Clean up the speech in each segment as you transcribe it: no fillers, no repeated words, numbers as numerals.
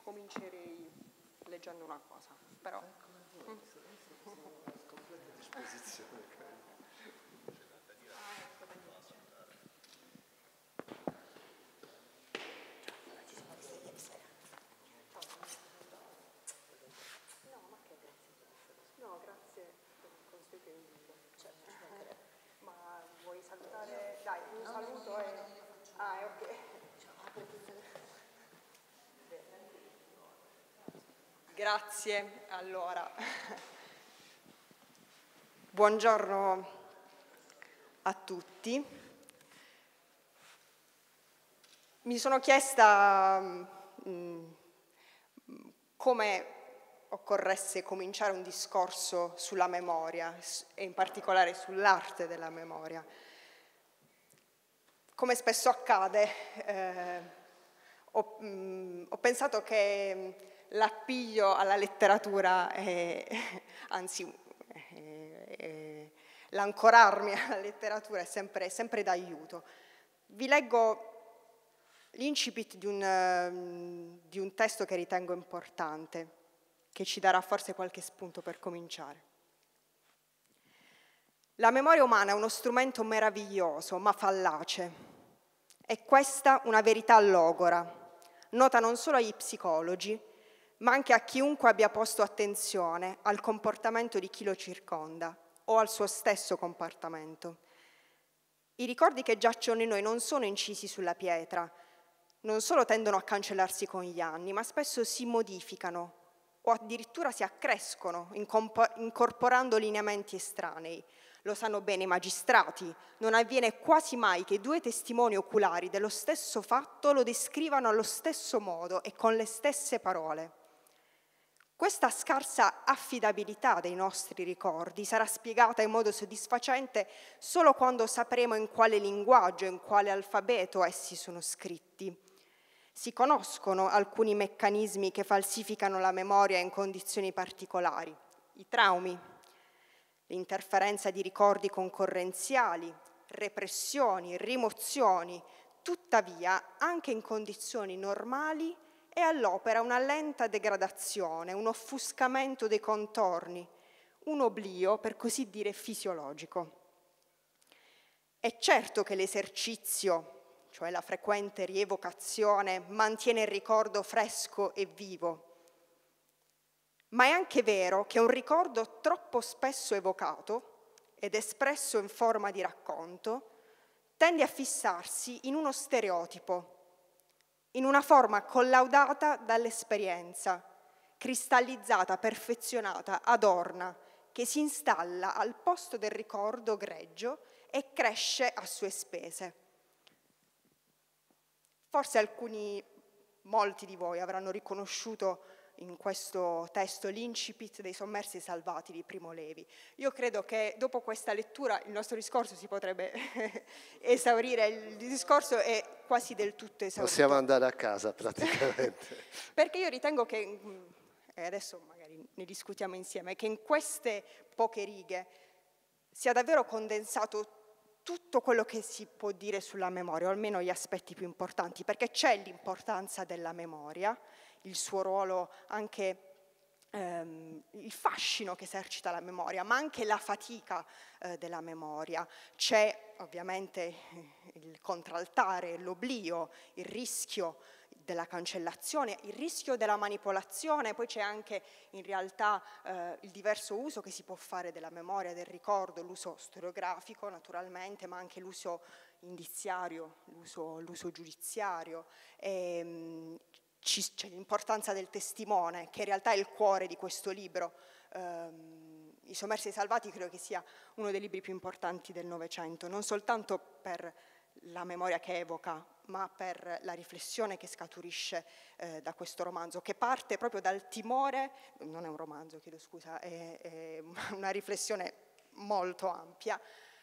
comincerei leggendo una cosa, però... No, grazie per il consiglio invito. Ma vuoi salutare? Dai, un saluto e... Ah, è ok. Grazie, allora. Buongiorno a tutti. Mi sono chiesta come occorresse cominciare un discorso sulla memoria e in particolare sull'arte della memoria. Come spesso accade, ho pensato che l'appiglio alla letteratura, l'ancorarmi alla letteratura è sempre d'aiuto. Vi leggo l'incipit di un testo che ritengo importante, che ci darà forse qualche spunto per cominciare. La memoria umana è uno strumento meraviglioso, ma fallace. È questa una verità logora, nota non solo agli psicologi, ma anche a chiunque abbia posto attenzione al comportamento di chi lo circonda o al suo stesso comportamento. I ricordi che giacciono in noi non sono incisi sulla pietra, non solo tendono a cancellarsi con gli anni, ma spesso si modificano o addirittura si accrescono incorporando lineamenti estranei. Lo sanno bene i magistrati, non avviene quasi mai che due testimoni oculari dello stesso fatto lo descrivano allo stesso modo e con le stesse parole. Questa scarsa affidabilità dei nostri ricordi sarà spiegata in modo soddisfacente solo quando sapremo in quale linguaggio, in quale alfabeto essi sono scritti. Si conoscono alcuni meccanismi che falsificano la memoria in condizioni particolari, i traumi, l'interferenza di ricordi concorrenziali, repressioni, rimozioni. Tuttavia, anche in condizioni normali è all'opera una lenta degradazione, un offuscamento dei contorni, un oblio, per così dire, fisiologico. È certo che l'esercizio, cioè la frequente rievocazione, mantiene il ricordo fresco e vivo. Ma è anche vero che un ricordo troppo spesso evocato ed espresso in forma di racconto tende a fissarsi in uno stereotipo, in una forma collaudata dall'esperienza, cristallizzata, perfezionata, adorna, che si installa al posto del ricordo greggio e cresce a sue spese. Forse molti di voi avranno riconosciuto in questo testo l'incipit dei Sommersi Salvati di Primo Levi. Io credo che dopo questa lettura il nostro discorso si potrebbe esaurire, il discorso è quasi del tutto esaurito. Possiamo andare a casa praticamente. Perché io ritengo che, e adesso magari ne discutiamo insieme, che in queste poche righe sia davvero condensato tutto quello che si può dire sulla memoria, o almeno gli aspetti più importanti, perché c'è l'importanza della memoria, il suo ruolo, anche il fascino che esercita la memoria, ma anche la fatica della memoria. C'è ovviamente il contraltare, l'oblio, il rischio della cancellazione, il rischio della manipolazione, poi c'è anche in realtà il diverso uso che si può fare della memoria, del ricordo, l'uso storiografico naturalmente, ma anche l'uso indiziario, l'uso giudiziario. C'è l'importanza del testimone, che in realtà è il cuore di questo libro. I Sommersi Salvati credo che sia uno dei libri più importanti del Novecento, non soltanto per la memoria che evoca, ma per la riflessione che scaturisce da questo romanzo, che parte proprio dal timore, non è un romanzo, chiedo scusa, è una riflessione molto ampia,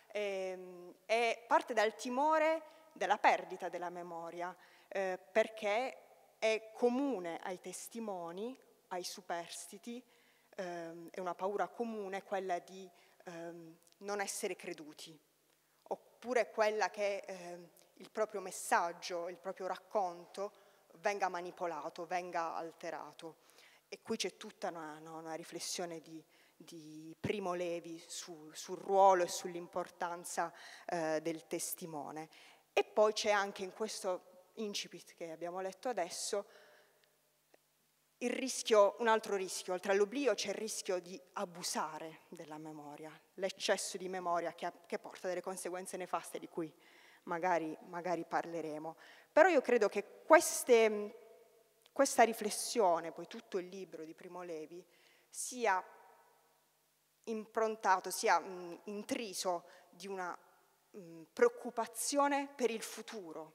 e parte dal timore della perdita della memoria, perché è comune ai testimoni, ai superstiti, è una paura comune quella di non essere creduti, oppure quella che il proprio messaggio, il proprio racconto venga manipolato, venga alterato. E qui c'è tutta una riflessione di Primo Levi sul ruolo e sull'importanza del testimone. E poi c'è anche in questo incipit che abbiamo letto adesso il rischio, un altro rischio, oltre all'oblio c'è il rischio di abusare della memoria, l'eccesso di memoria che porta delle conseguenze nefaste di cui magari parleremo. Però io credo che questa riflessione, poi tutto il libro di Primo Levi, sia improntato, sia intriso di una preoccupazione per il futuro.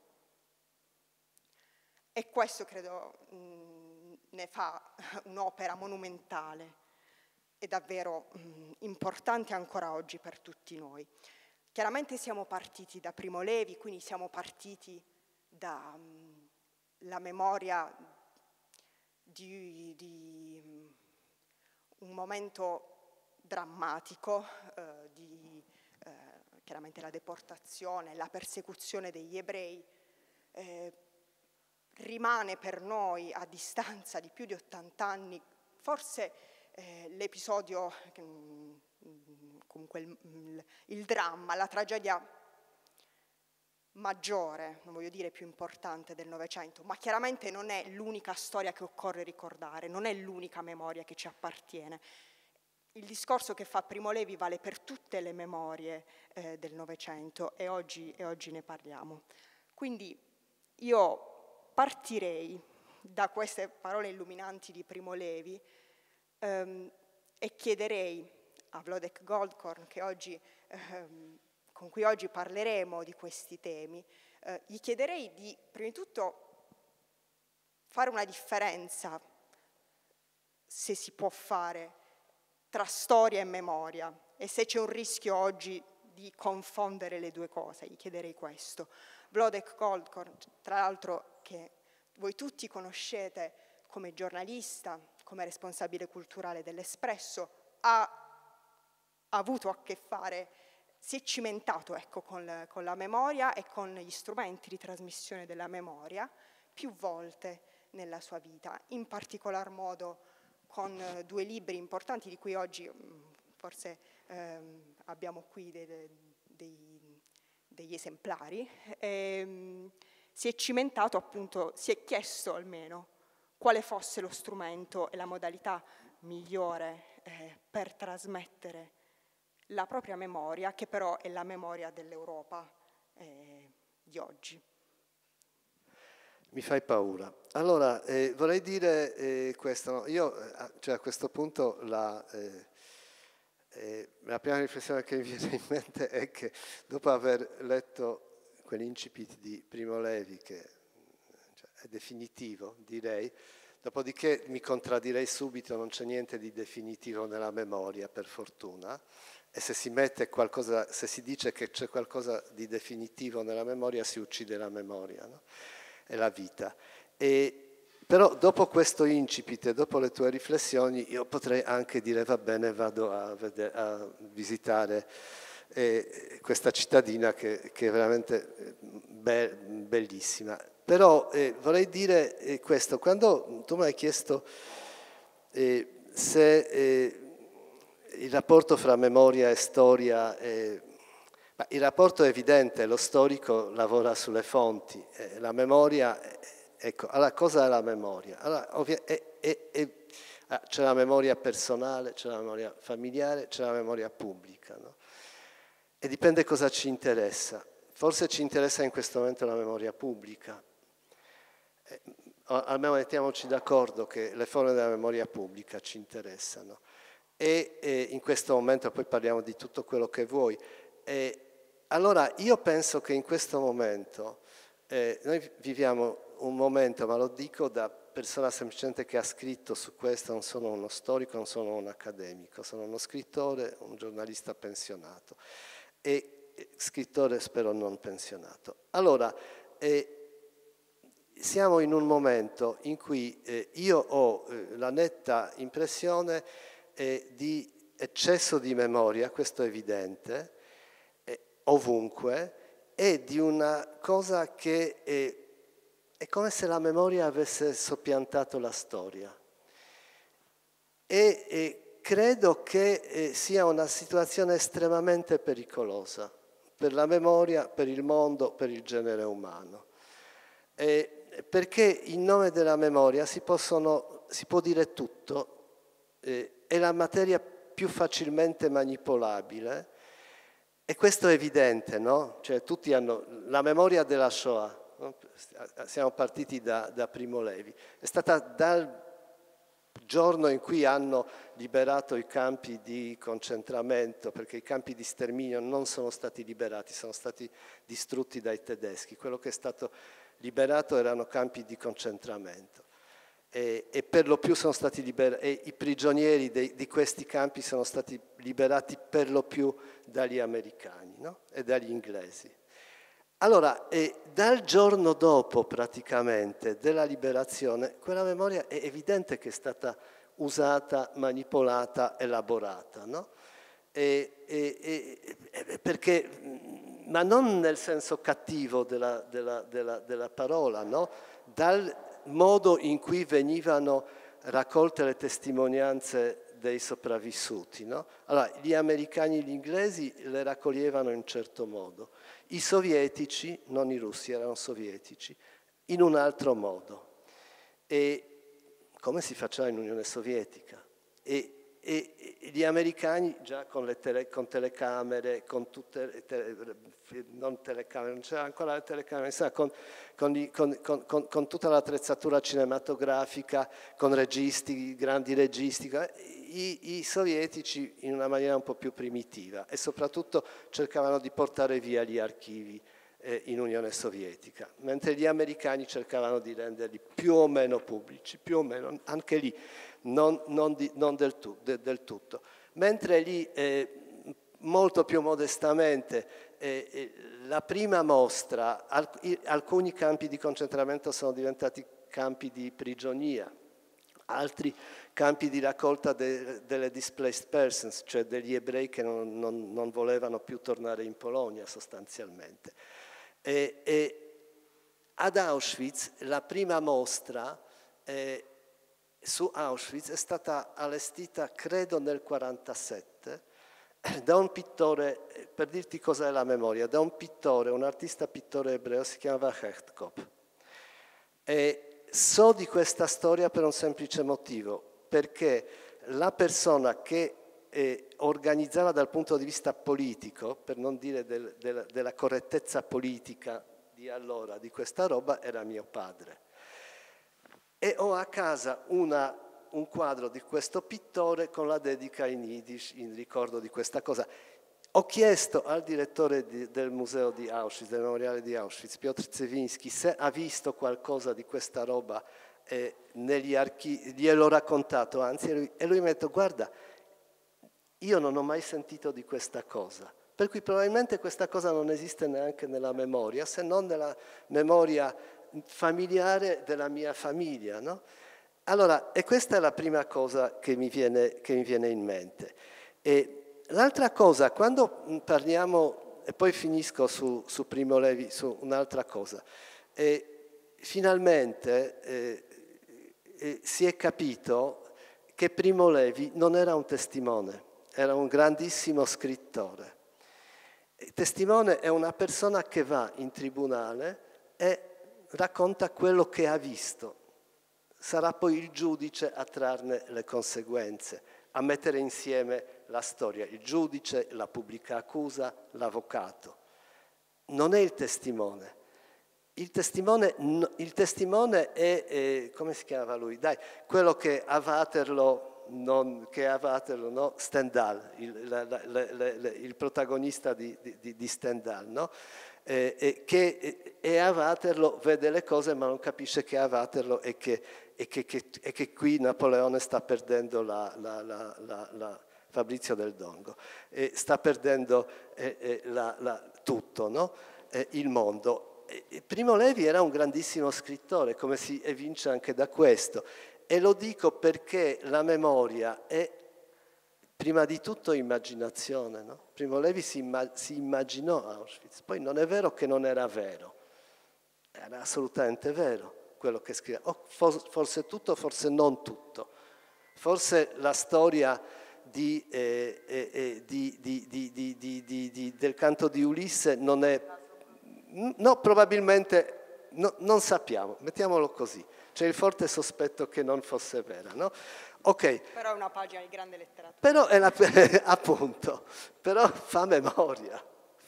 E questo credo ne fa un'opera monumentale e davvero importante ancora oggi per tutti noi. Chiaramente siamo partiti da Primo Levi, quindi siamo partiti dalla memoria di un momento drammatico, chiaramente la deportazione, la persecuzione degli ebrei, rimane per noi a distanza di più di 80 anni, forse l'episodio, comunque il dramma, la tragedia maggiore, non voglio dire più importante del Novecento, ma chiaramente non è l'unica storia che occorre ricordare, non è l'unica memoria che ci appartiene. Il discorso che fa Primo Levi vale per tutte le memorie del Novecento e oggi ne parliamo. Quindi io partirei da queste parole illuminanti di Primo Levi e chiederei a Wlodek Goldkorn, con cui oggi parleremo di questi temi, gli chiederei di, prima di tutto, fare una differenza, se si può fare, tra storia e memoria, e se c'è un rischio oggi di confondere le due cose, gli chiederei questo. Wlodek Goldkorn, tra l'altro, che voi tutti conoscete come giornalista, come responsabile culturale dell'Espresso, ha avuto a che fare, si è cimentato con la memoria e con gli strumenti di trasmissione della memoria più volte nella sua vita, in particolar modo con due libri importanti di cui oggi forse abbiamo qui degli esemplari. Si è cimentato appunto, si è chiesto almeno quale fosse lo strumento e la modalità migliore per trasmettere la propria memoria, che però è la memoria dell'Europa di oggi. Mi fai paura. Allora, vorrei dire questo. No? Io, cioè a questo punto, la prima riflessione che mi viene in mente è che dopo aver letto quell'incipit di Primo Levi, che è definitivo, direi, dopodiché mi contraddirei subito, non c'è niente di definitivo nella memoria, per fortuna, e se si mette qualcosa, se si dice che c'è qualcosa di definitivo nella memoria, si uccide la memoria, no? E la vita. Però dopo questo incipit e dopo le tue riflessioni, io potrei anche dire, va bene, vado a visitare questa cittadina che è veramente bellissima. Però vorrei dire questo, quando tu mi hai chiesto se il rapporto fra memoria e storia, il rapporto è evidente, lo storico lavora sulle fonti, la memoria, ecco, allora cosa è la memoria? Allora, c'è la memoria personale, c'è la memoria familiare, c'è la memoria pubblica, no? E dipende cosa ci interessa. Forse ci interessa in questo momento la memoria pubblica. Almeno mettiamoci d'accordo che le forme della memoria pubblica ci interessano. E in questo momento poi parliamo di tutto quello che vuoi. Allora io penso che in questo momento noi viviamo un momento, ma lo dico da persona semplicemente che ha scritto su questo, non sono uno storico, non sono un accademico, sono uno scrittore, un giornalista pensionato e scrittore spero non pensionato. Allora, siamo in un momento in cui io ho la netta impressione di eccesso di memoria, questo è evidente, ovunque, e di una cosa che È come se la memoria avesse soppiantato la storia. E credo che sia una situazione estremamente pericolosa per la memoria, per il mondo, per il genere umano. Perché in nome della memoria si può dire tutto, è la materia più facilmente manipolabile, e questo è evidente, no? Cioè tutti hanno la memoria della Shoah, no? Siamo partiti da Primo Levi, è stata dal giorno in cui hanno liberato i campi di concentramento, perché i campi di sterminio non sono stati liberati, sono stati distrutti dai tedeschi. Quello che è stato liberato erano campi di concentramento e per lo più sono stati liberati, e i prigionieri di questi campi sono stati liberati per lo più dagli americani, no? E dagli inglesi. Allora, dal giorno dopo praticamente della liberazione, quella memoria è evidente che è stata usata, manipolata, elaborata, no? Perché, ma non nel senso cattivo della parola, no? Dal modo in cui venivano raccolte le testimonianze dei sopravvissuti, no? Allora, gli americani e gli inglesi le raccoglievano in un certo modo, i sovietici, non i russi, erano sovietici, in un altro modo. E come si faceva in Unione Sovietica? E gli americani già con telecamere, con tutte non telecamere, non c'era ancora le telecamere, con tutta l'attrezzatura cinematografica, con registi, grandi registi, i sovietici in una maniera un po' più primitiva, e soprattutto cercavano di portare via gli archivi in Unione Sovietica, mentre gli americani cercavano di renderli più o meno pubblici, più o meno, anche lì non del tutto. Mentre lì, molto più modestamente, la prima mostra, alcuni campi di concentramento sono diventati campi di prigionia, altri campi di raccolta delle displaced persons, cioè degli ebrei che non volevano più tornare in Polonia sostanzialmente. Ad Auschwitz la prima mostra su Auschwitz è stata allestita, credo, nel 1947, da un pittore, per dirti cos'è la memoria, da un pittore, un artista pittore ebreo, si chiamava Hechtkop. E so di questa storia per un semplice motivo, perché la persona che organizzava dal punto di vista politico, per non dire della correttezza politica di allora, di questa roba, era mio padre. E ho a casa un quadro di questo pittore con la dedica in Yiddish in ricordo di questa cosa. Ho chiesto al direttore del museo di Auschwitz, del memoriale di Auschwitz, Piotr Zewiński, se ha visto qualcosa di questa roba negli archivi, gliel'ho raccontato, anzi, e lui mi ha detto: guarda, io non ho mai sentito di questa cosa, per cui probabilmente questa cosa non esiste neanche nella memoria, se non nella memoria familiare della mia famiglia, no? Allora, e questa è la prima cosa che mi viene in mente. E l'altra cosa, quando parliamo, e poi finisco su Primo Levi, su un'altra cosa, finalmente si è capito che Primo Levi non era un testimone, era un grandissimo scrittore. Il testimone è una persona che va in tribunale e racconta quello che ha visto. Sarà poi il giudice a trarne le conseguenze, a mettere insieme la storia, il giudice, la pubblica accusa, l'avvocato. Non è il testimone. Il testimone è, come si chiama lui? Dai, quello che a Waterloo, no? Stendhal, il protagonista di Stendhal, no? Che è a Waterloo, vede le cose ma non capisce che è a Waterloo e che qui Napoleone sta perdendo Fabrizio del Dongo, sta perdendo tutto, no? Il mondo. Primo Levi era un grandissimo scrittore, come si evince anche da questo, e lo dico perché la memoria è prima di tutto immaginazione, no? Primo Levi si immaginò Auschwitz, poi non è vero che non era vero, era assolutamente vero quello che scriveva, forse tutto, forse non tutto. Forse la storia del canto di Ulisse non è... No, probabilmente non sappiamo, mettiamolo così. C'è il forte sospetto che non fosse vera, no? Ok. Però è una pagina di grande letteratura. Però appunto, però fa memoria.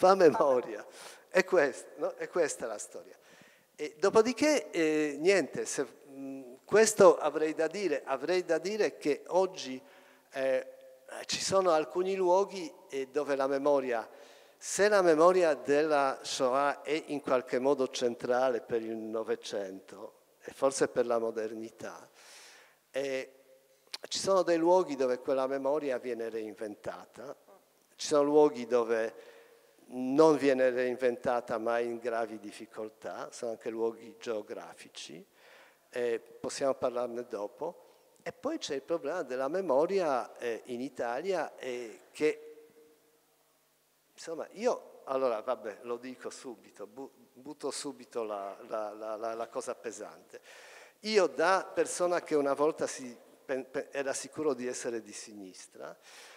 È questa la storia. E dopodiché, niente, questo avrei da dire che oggi ci sono alcuni luoghi dove la memoria, se la memoria della Shoah è in qualche modo centrale per il Novecento e forse per la modernità, ci sono dei luoghi dove quella memoria viene reinventata, ci sono luoghi dove non viene reinventata ma in gravi difficoltà, sono anche luoghi geografici, possiamo parlarne dopo. E poi c'è il problema della memoria in Italia che, insomma, io, allora vabbè, lo dico subito, butto subito la cosa pesante. Io da persona che una volta era sicuro di essere di sinistra,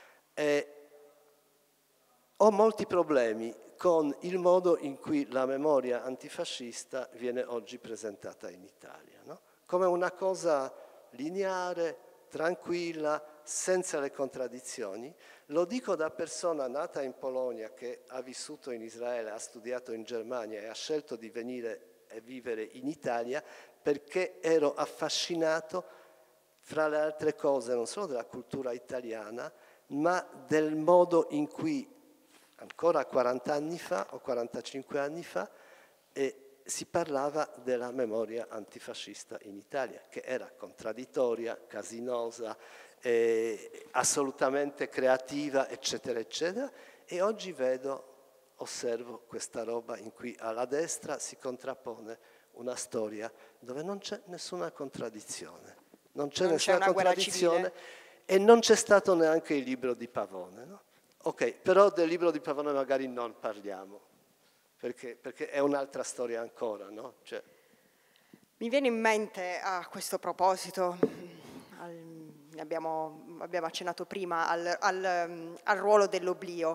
ho molti problemi con il modo in cui la memoria antifascista viene oggi presentata in Italia, no? Come una cosa lineare, tranquilla, senza le contraddizioni. Lo dico da persona nata in Polonia che ha vissuto in Israele, ha studiato in Germania e ha scelto di venire e vivere in Italia perché ero affascinato, fra le altre cose, non solo della cultura italiana, ma del modo in cui ancora 40 anni fa o 45 anni fa si parlava della memoria antifascista in Italia, che era contraddittoria, casinosa, assolutamente creativa, eccetera, eccetera. E oggi osservo questa roba in cui alla destra si contrappone una storia dove non c'è nessuna contraddizione. Non c'è nessuna contraddizione e non c'è stato neanche il libro di Pavone, no? Ok, però del libro di Pavone magari non parliamo, perché è un'altra storia ancora, no? Cioè. Mi viene in mente a questo proposito, abbiamo accennato prima, al ruolo dell'oblio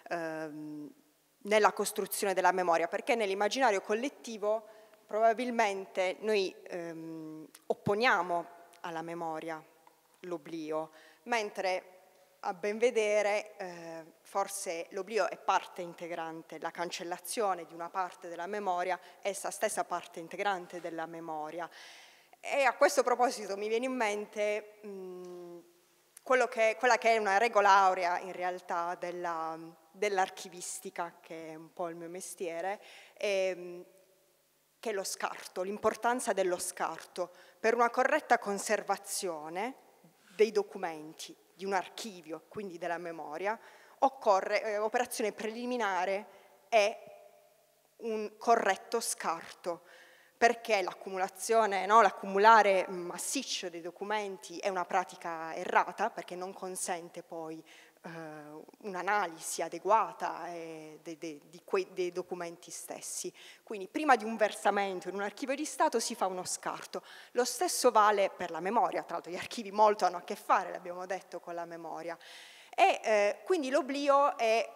nella costruzione della memoria, perché nell'immaginario collettivo probabilmente noi opponiamo alla memoria l'oblio, mentre a ben vedere forse l'oblio è parte integrante, la cancellazione di una parte della memoria è essa stessa parte integrante della memoria. E a questo proposito mi viene in mente quella che è una regola aurea in realtà dell'archivistica, che è un po' il mio mestiere, che è lo scarto, l'importanza dello scarto per una corretta conservazione dei documenti, di un archivio, quindi della memoria. Occorre operazione preliminare e un corretto scarto, perché l'accumulazione, no, l'accumulare massiccio dei documenti è una pratica errata, perché non consente poi un'analisi adeguata dei documenti stessi. Quindi prima di un versamento in un archivio di Stato si fa uno scarto. Lo stesso vale per la memoria, tra l'altro gli archivi molto hanno a che fare, l'abbiamo detto, con la memoria. E quindi l'oblio è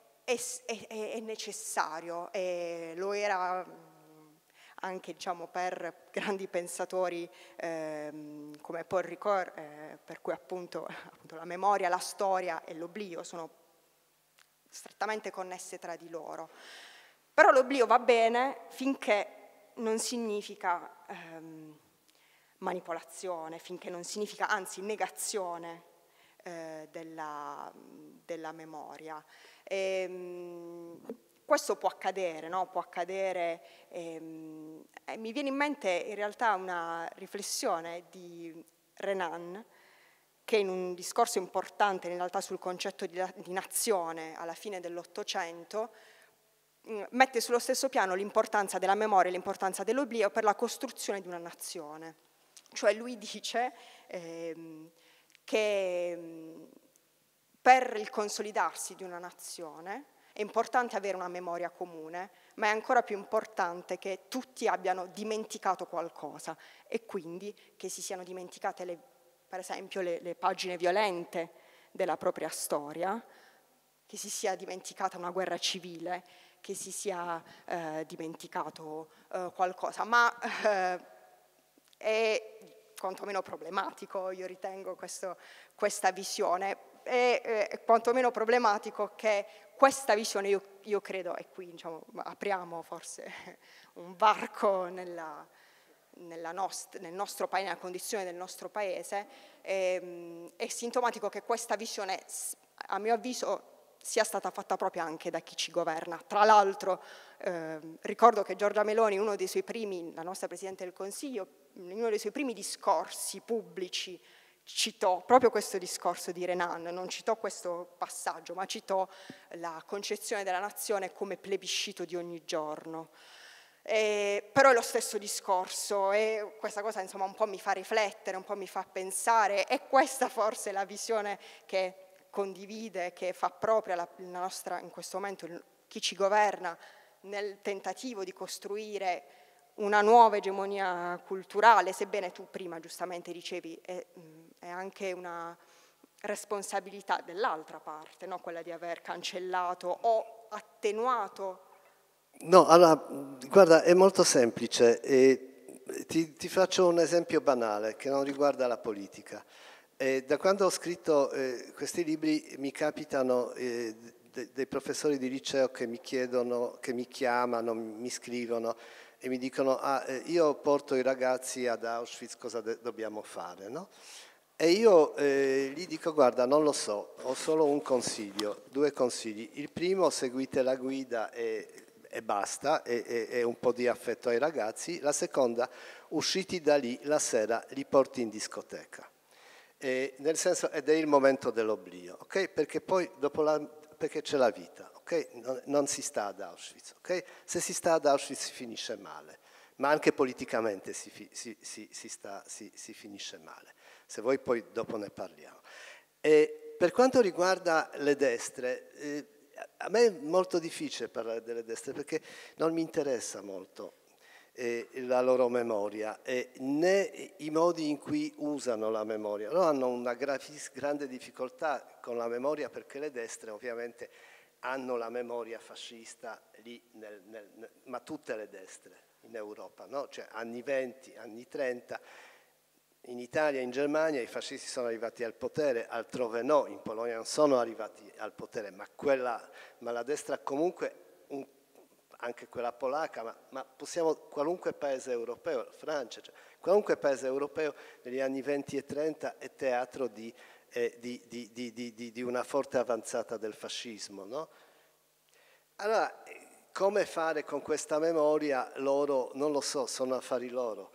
necessario, e lo era anche, diciamo, per grandi pensatori come Paul Ricoeur, per cui appunto la memoria, la storia e l'oblio sono strettamente connesse tra di loro. Però l'oblio va bene finché non significa manipolazione, finché non significa, anzi, negazione della memoria. Questo può accadere, no? Può accadere. Mi viene in mente in realtà una riflessione di Renan, che in un discorso importante in realtà sul concetto di nazione alla fine dell'Ottocento mette sullo stesso piano l'importanza della memoria e l'importanza dell'oblio per la costruzione di una nazione. Cioè lui dice che per il consolidarsi di una nazione è È importante avere una memoria comune, ma è ancora più importante che tutti abbiano dimenticato qualcosa e quindi che si siano dimenticate, per esempio, le pagine violente della propria storia, che si sia dimenticata una guerra civile, che si sia dimenticato qualcosa, ma è quantomeno problematico, io ritengo, questa visione. È quantomeno problematico che questa visione, io credo, e qui diciamo, apriamo forse un varco nel nostro paese, nella condizione del nostro paese, è sintomatico che questa visione, a mio avviso, sia stata fatta proprio anche da chi ci governa. Tra l'altro ricordo che Giorgia Meloni, la nostra Presidente del Consiglio, in uno dei suoi primi discorsi pubblici citò proprio questo discorso di Renan, non citò questo passaggio, ma citò la concezione della nazione come plebiscito di ogni giorno. Però è lo stesso discorso e questa cosa insomma un po' mi fa riflettere, un po' mi fa pensare, e questa forse è la visione che condivide, che fa propria la nostra, in questo momento, chi ci governa, nel tentativo di costruire una nuova egemonia culturale, sebbene tu prima giustamente dicevi è anche una responsabilità dell'altra parte, no? Quella di aver cancellato o attenuato. No, allora, guarda, è molto semplice. Ti faccio un esempio banale che non riguarda la politica. Da quando ho scritto questi libri mi capitano dei professori di liceo che mi chiedono, che mi chiamano, mi scrivono e mi dicono io porto i ragazzi ad Auschwitz, cosa dobbiamo fare, no? E io gli dico guarda, non lo so, ho solo un consiglio, 2 consigli. Il primo, seguite la guida e basta, e un po' di affetto ai ragazzi. La seconda, usciti da lì la sera li porti in discoteca. Nel senso, ed è il momento dell'oblio, ok? Perché poi perché c'è la vita, ok? Non si sta ad Auschwitz, ok? Se si sta ad Auschwitz si finisce male, ma anche politicamente si finisce male. Se vuoi poi dopo ne parliamo. Per quanto riguarda le destre, a me è molto difficile parlare delle destre perché non mi interessa molto la loro memoria, né i modi in cui usano la memoria. Loro hanno una grande difficoltà con la memoria perché le destre ovviamente hanno la memoria fascista lì, ma tutte le destre in Europa, no? Cioè anni 20, anni 30, in Italia e in Germania i fascisti sono arrivati al potere, altrove no, in Polonia non sono arrivati al potere, ma la destra comunque, anche quella polacca, ma possiamo, qualunque paese europeo, Francia, cioè, qualunque paese europeo negli anni 20 e 30 è teatro di una forte avanzata del fascismo, no? Allora, come fare con questa memoria? Loro, non lo so, sono affari loro.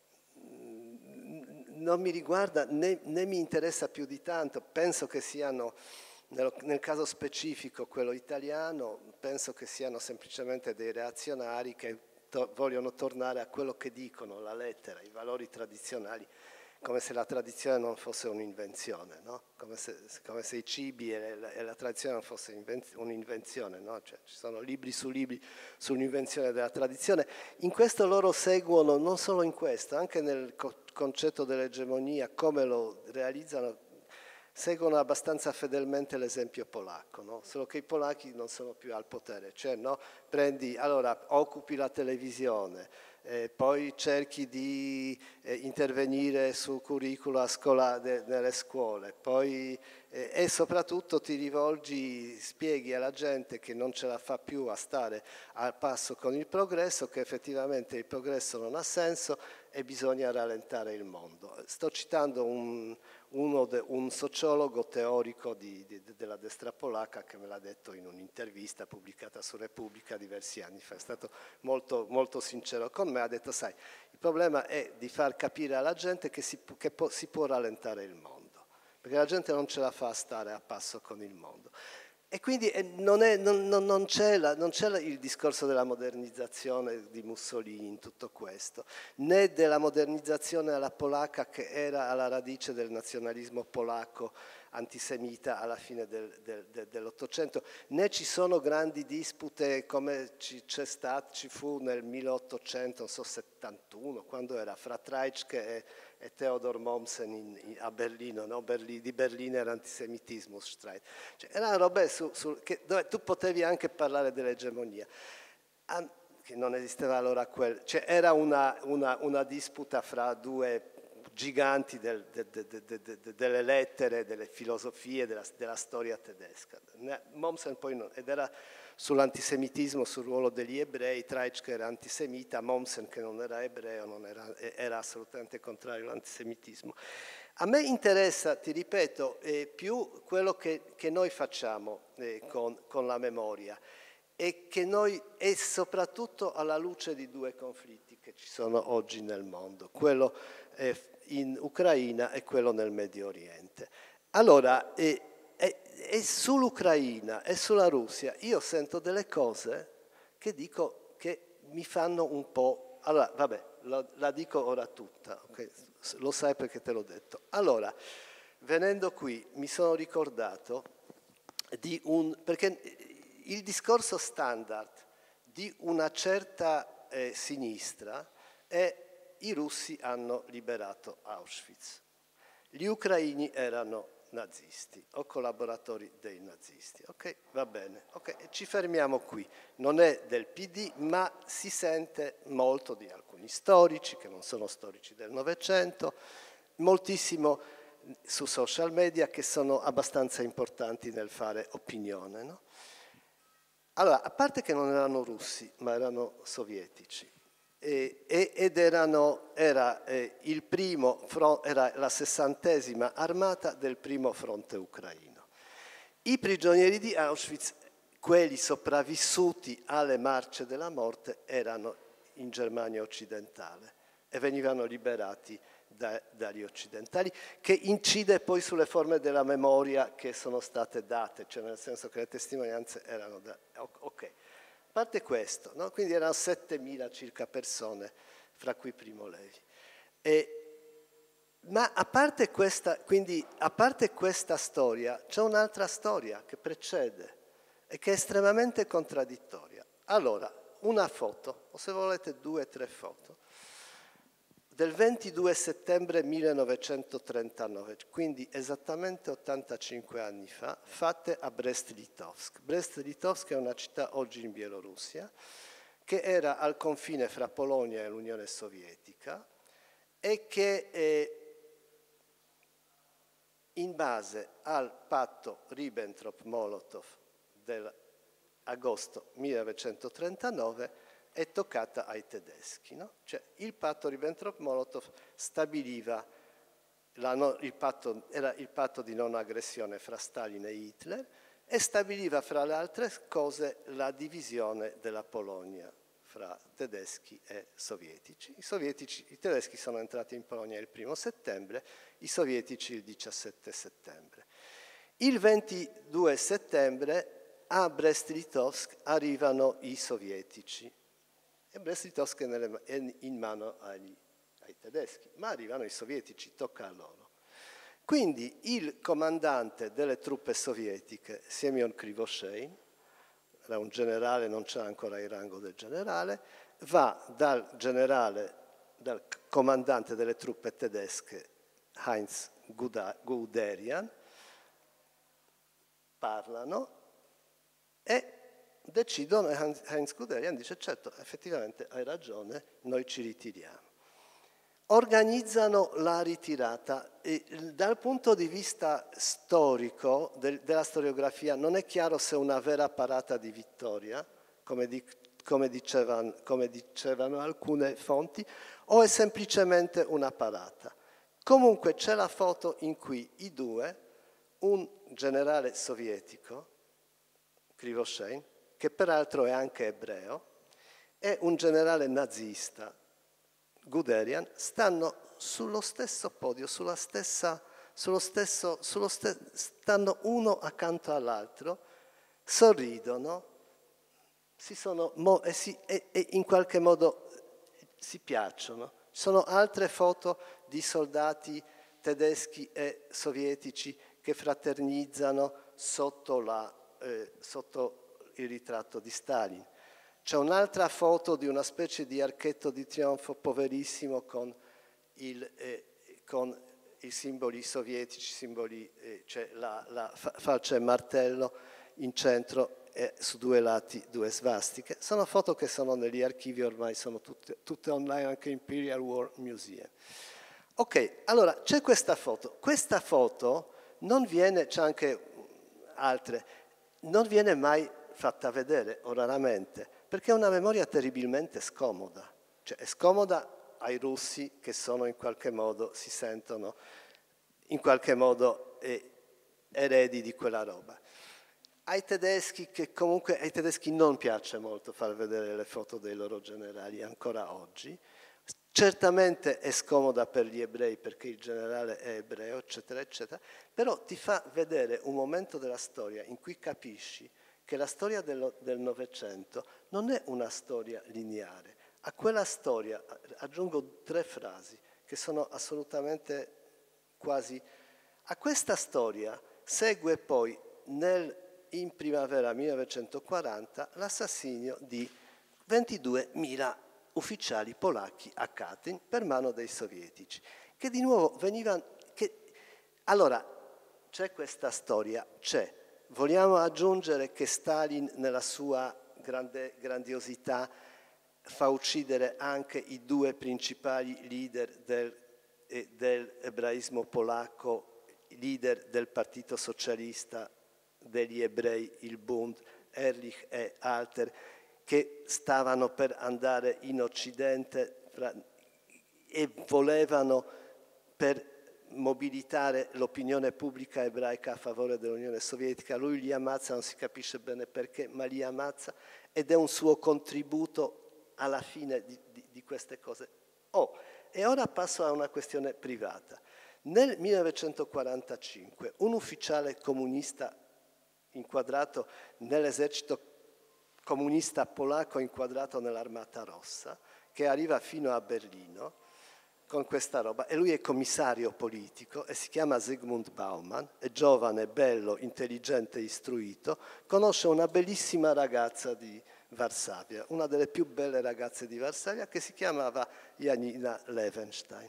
Non mi riguarda né mi interessa più di tanto, penso che siano, nel caso specifico quello italiano, penso che siano semplicemente dei reazionari che vogliono tornare a quello che dicono, la lettera, i valori tradizionali, come se la tradizione non fosse un'invenzione, no? Come se i cibi e la tradizione non fosse un'invenzione, no? Cioè, ci sono libri sull'invenzione della tradizione. In questo loro seguono, non solo in questo, anche nel concetto dell'egemonia, come lo realizzano, seguono abbastanza fedelmente l'esempio polacco, no? Solo che i polacchi non sono più al potere, cioè no? Allora occupi la televisione, poi cerchi di intervenire sul curricula nelle scuole, poi, e soprattutto ti rivolgi, spieghi alla gente che non ce la fa più a stare al passo con il progresso, che effettivamente il progresso non ha senso e bisogna rallentare il mondo. Sto citando un sociologo teorico della destra polacca che me l'ha detto in un'intervista pubblicata su Repubblica diversi anni fa. È stato molto, molto sincero con me, ha detto sai, il problema è di far capire alla gente che si può rallentare il mondo, perché la gente non ce la fa a stare a passo con il mondo. E quindi non c'è il discorso della modernizzazione di Mussolini in tutto questo, né della modernizzazione alla polacca che era alla radice del nazionalismo polacco antisemita alla fine dell'Ottocento, né ci sono grandi dispute come ci fu nel 1871, quando era fra Treitschke e Theodor Mommsen a Berlino, no? Di Berliner Antisemitismusstreit. Cioè, erano robe dove tu potevi anche parlare dell'egemonia, che non esisteva allora cioè era una disputa fra due giganti delle lettere, delle filosofie, della storia tedesca. Mommsen poi ed era sull'antisemitismo, sul ruolo degli ebrei. Treitschke era antisemita, Mommsen, che non era ebreo, era assolutamente contrario all'antisemitismo. A me interessa, ti ripeto, più quello che noi facciamo con la memoria, e soprattutto alla luce di due conflitti che ci sono oggi nel mondo, quello in Ucraina e quello nel Medio Oriente. Allora, e sull'Ucraina e sulla Russia io sento delle cose che dico che mi fanno un po'... Allora, vabbè, la dico ora tutta, okay? Lo sai perché te l'ho detto. Allora, venendo qui mi sono ricordato di perché il discorso standard di una certa sinistra è: i russi hanno liberato Auschwitz, gli ucraini erano nazisti o collaboratori dei nazisti. Ok, va bene, ok, ci fermiamo qui. Non è del PD, ma si sente molto di alcuni storici che non sono storici del Novecento, moltissimo su social media, che sono abbastanza importanti nel fare opinione, no? Allora, a parte che non erano russi, ma erano sovietici, ed era la 60ª armata del primo fronte ucraino. I prigionieri di Auschwitz, quelli sopravvissuti alle marce della morte, erano in Germania occidentale e venivano liberati dagli occidentali, che incide poi sulle forme della memoria che sono state date, cioè nel senso che le testimonianze erano ok. A parte questo, no? Quindi erano 7.000 circa persone, fra cui Primo Levi. Ma a parte questa storia, c'è un'altra storia che precede e che è estremamente contraddittoria. Allora, una foto, o se volete 2 o 3 foto, del 22 settembre 1939, quindi esattamente 85 anni fa, fatte a Brest-Litovsk. Brest-Litovsk è una città oggi in Bielorussia, che era al confine fra Polonia e l'Unione Sovietica e che in base al patto Ribbentrop-Molotov dell'agosto 1939 è toccata ai tedeschi, no? Cioè, il patto Ribbentrop-Molotov stabiliva, era il patto di non aggressione fra Stalin e Hitler, e stabiliva fra le altre cose la divisione della Polonia fra tedeschi e sovietici. I tedeschi sono entrati in Polonia il 1° settembre, i sovietici il 17 settembre. Il 22 settembre a Brest-Litovsk arrivano i sovietici. E Brest-Litovsk è in mano ai tedeschi, ma arrivano i sovietici, tocca a loro. Quindi il comandante delle truppe sovietiche, Semyon Krivoshein, era un generale, non c'era ancora il rango del generale, va dal comandante delle truppe tedesche, Heinz Guderian, parlano e decidono, e Heinz Guderian dice: certo, effettivamente hai ragione, noi ci ritiriamo. Organizzano la ritirata e dal punto di vista storico, della storiografia, non è chiaro se è una vera parata di vittoria, come dicevano alcune fonti, o è semplicemente una parata. Comunque c'è la foto in cui i due, un generale sovietico, Krivoshein, che peraltro è anche ebreo, e un generale nazista, Guderian, stanno sullo stesso podio, stanno uno accanto all'altro, sorridono, e in qualche modo si piacciono. Ci sono altre foto di soldati tedeschi e sovietici che fraternizzano sotto il ritratto di Stalin. C'è un'altra foto di una specie di archetto di trionfo poverissimo con i simboli sovietici, c'è la falce e martello in centro e su due lati due svastiche. Sono foto che sono negli archivi, ormai sono tutte online, anche Imperial War Museum. Ok, allora c'è questa foto non viene, c'è anche altre, non viene mai fatta vedere o raramente, perché è una memoria terribilmente scomoda, cioè è scomoda ai russi che sono in qualche modo, si sentono in qualche modo eredi di quella roba. Ai tedeschi, che comunque ai tedeschi non piace molto far vedere le foto dei loro generali ancora oggi, certamente è scomoda per gli ebrei perché il generale è ebreo, eccetera, eccetera, però ti fa vedere un momento della storia in cui capisci che la storia del Novecento non è una storia lineare. A quella storia aggiungo 3 frasi che sono assolutamente quasi... A questa storia segue poi in primavera 1940 l'assassinio di 22.000 ufficiali polacchi a Katyn per mano dei sovietici, che di nuovo venivano... Allora, c'è questa storia, c'è. Vogliamo aggiungere che Stalin nella sua grandiosità fa uccidere anche i 2 principali leader dell'ebraismo polacco, leader del Partito Socialista degli ebrei, il Bund, Ehrlich e Alter, che stavano per andare in Occidente e volevano, per mobilitare l'opinione pubblica ebraica a favore dell'Unione Sovietica. Lui li ammazza, non si capisce bene perché, ma li ammazza, ed è un suo contributo alla fine di queste cose. E ora passo a una questione privata. Nel 1945 un ufficiale comunista inquadrato nell'esercito comunista polacco, inquadrato nell'Armata Rossa, che arriva fino a Berlino con questa roba, e lui è commissario politico e si chiama Zygmunt Bauman, è giovane, bello, intelligente, istruito, conosce una bellissima ragazza di Varsavia, una delle più belle ragazze di Varsavia, che si chiamava Janina Levenstein.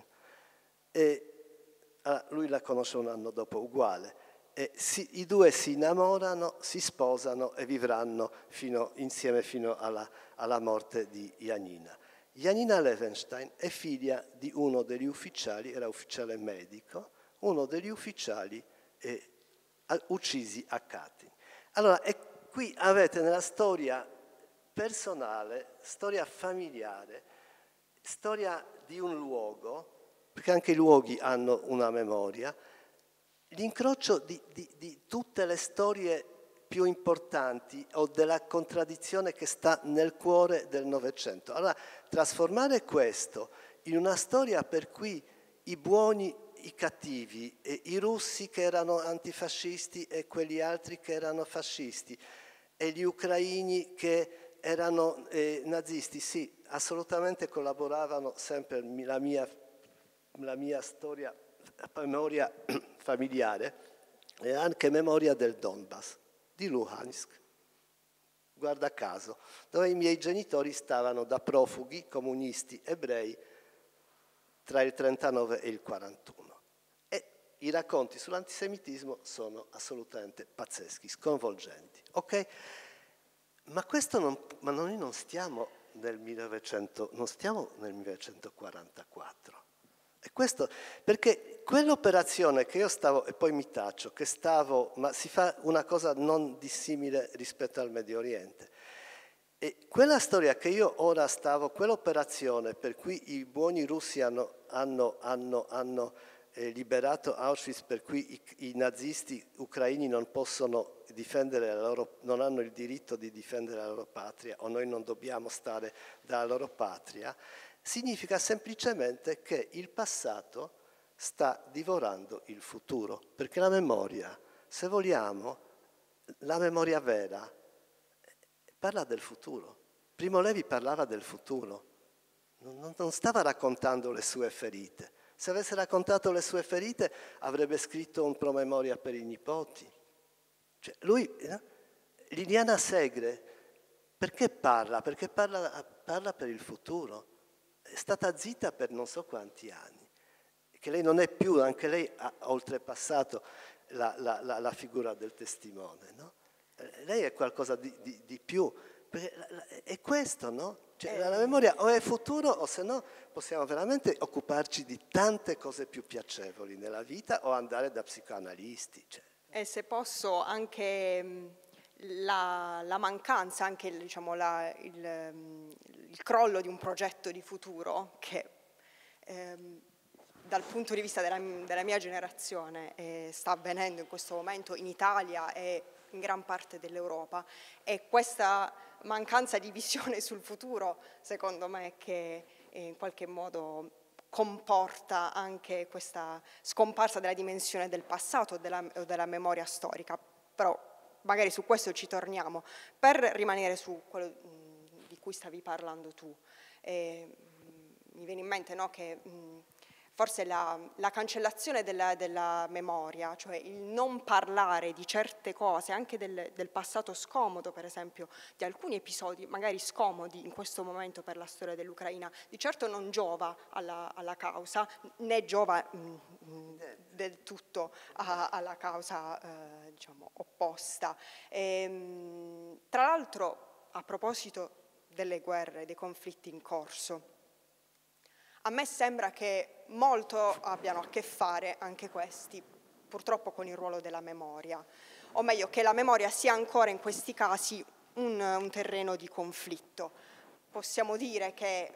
Lui la conosce un anno dopo, uguale. I 2 si innamorano, si sposano e vivranno insieme fino alla morte di Janina. Janina Levenstein è figlia di uno degli ufficiali, era ufficiale medico, uno degli ufficiali uccisi a Katyn. Allora, qui avete nella storia personale, storia familiare, storia di un luogo, perché anche i luoghi hanno una memoria, l'incrocio di tutte le storie più importanti o della contraddizione che sta nel cuore del Novecento. Allora, trasformare questo in una storia per cui i buoni, i cattivi, i russi che erano antifascisti e quegli altri che erano fascisti, e gli ucraini che erano nazisti, sì, assolutamente collaboravano sempre la mia storia, memoria familiare e anche memoria del Donbass, di Luhansk, guarda caso, dove i miei genitori stavano da profughi comunisti ebrei tra il 39 e il 41. E i racconti sull'antisemitismo sono assolutamente pazzeschi, sconvolgenti, ok? Ma noi non stiamo nel 1944. E questo perché quell'operazione che io stavo, e poi mi taccio, ma si fa una cosa non dissimile rispetto al Medio Oriente. E quella storia che io ora quell'operazione per cui i buoni russi hanno liberato Auschwitz, per cui i nazisti ucraini non possono difendere non hanno il diritto di difendere la loro patria, o noi non dobbiamo stare dalla loro patria, significa semplicemente che il passato sta divorando il futuro, perché la memoria, se vogliamo, la memoria vera, parla del futuro. Primo Levi parlava del futuro, non stava raccontando le sue ferite, Se avesse raccontato le sue ferite, avrebbe scritto un promemoria per i nipoti. Cioè, lui, Liliana Segre, perché parla? Perché parla per il futuro. È stata zitta per non so quanti anni. Che lei non è più, anche lei ha oltrepassato la figura del testimone, no? Lei è qualcosa di più. È questo, no? Cioè, la memoria o è futuro o se no possiamo veramente occuparci di tante cose più piacevoli nella vita o andare da psicoanalisti. Cioè. E se posso anche la mancanza, anche diciamo, il crollo di un progetto di futuro che dal punto di vista della mia generazione sta avvenendo in questo momento in Italia e in gran parte dell'Europa, e questa mancanza di visione sul futuro, secondo me, che in qualche modo comporta anche questa scomparsa della dimensione del passato o della memoria storica. Però magari su questo ci torniamo. Per rimanere su quello di cui stavi parlando tu, mi viene in mente, no, che forse la cancellazione della memoria, cioè il non parlare di certe cose, anche del passato scomodo, per esempio, di alcuni episodi magari scomodi in questo momento per la storia dell'Ucraina, di certo non giova alla causa, né giova del tutto alla causa diciamo, opposta. Tra l'altro, a proposito delle guerre, dei conflitti in corso, a me sembra che molto abbiano a che fare anche questi, purtroppo, con il ruolo della memoria, o meglio che la memoria sia ancora in questi casi un terreno di conflitto. Possiamo dire che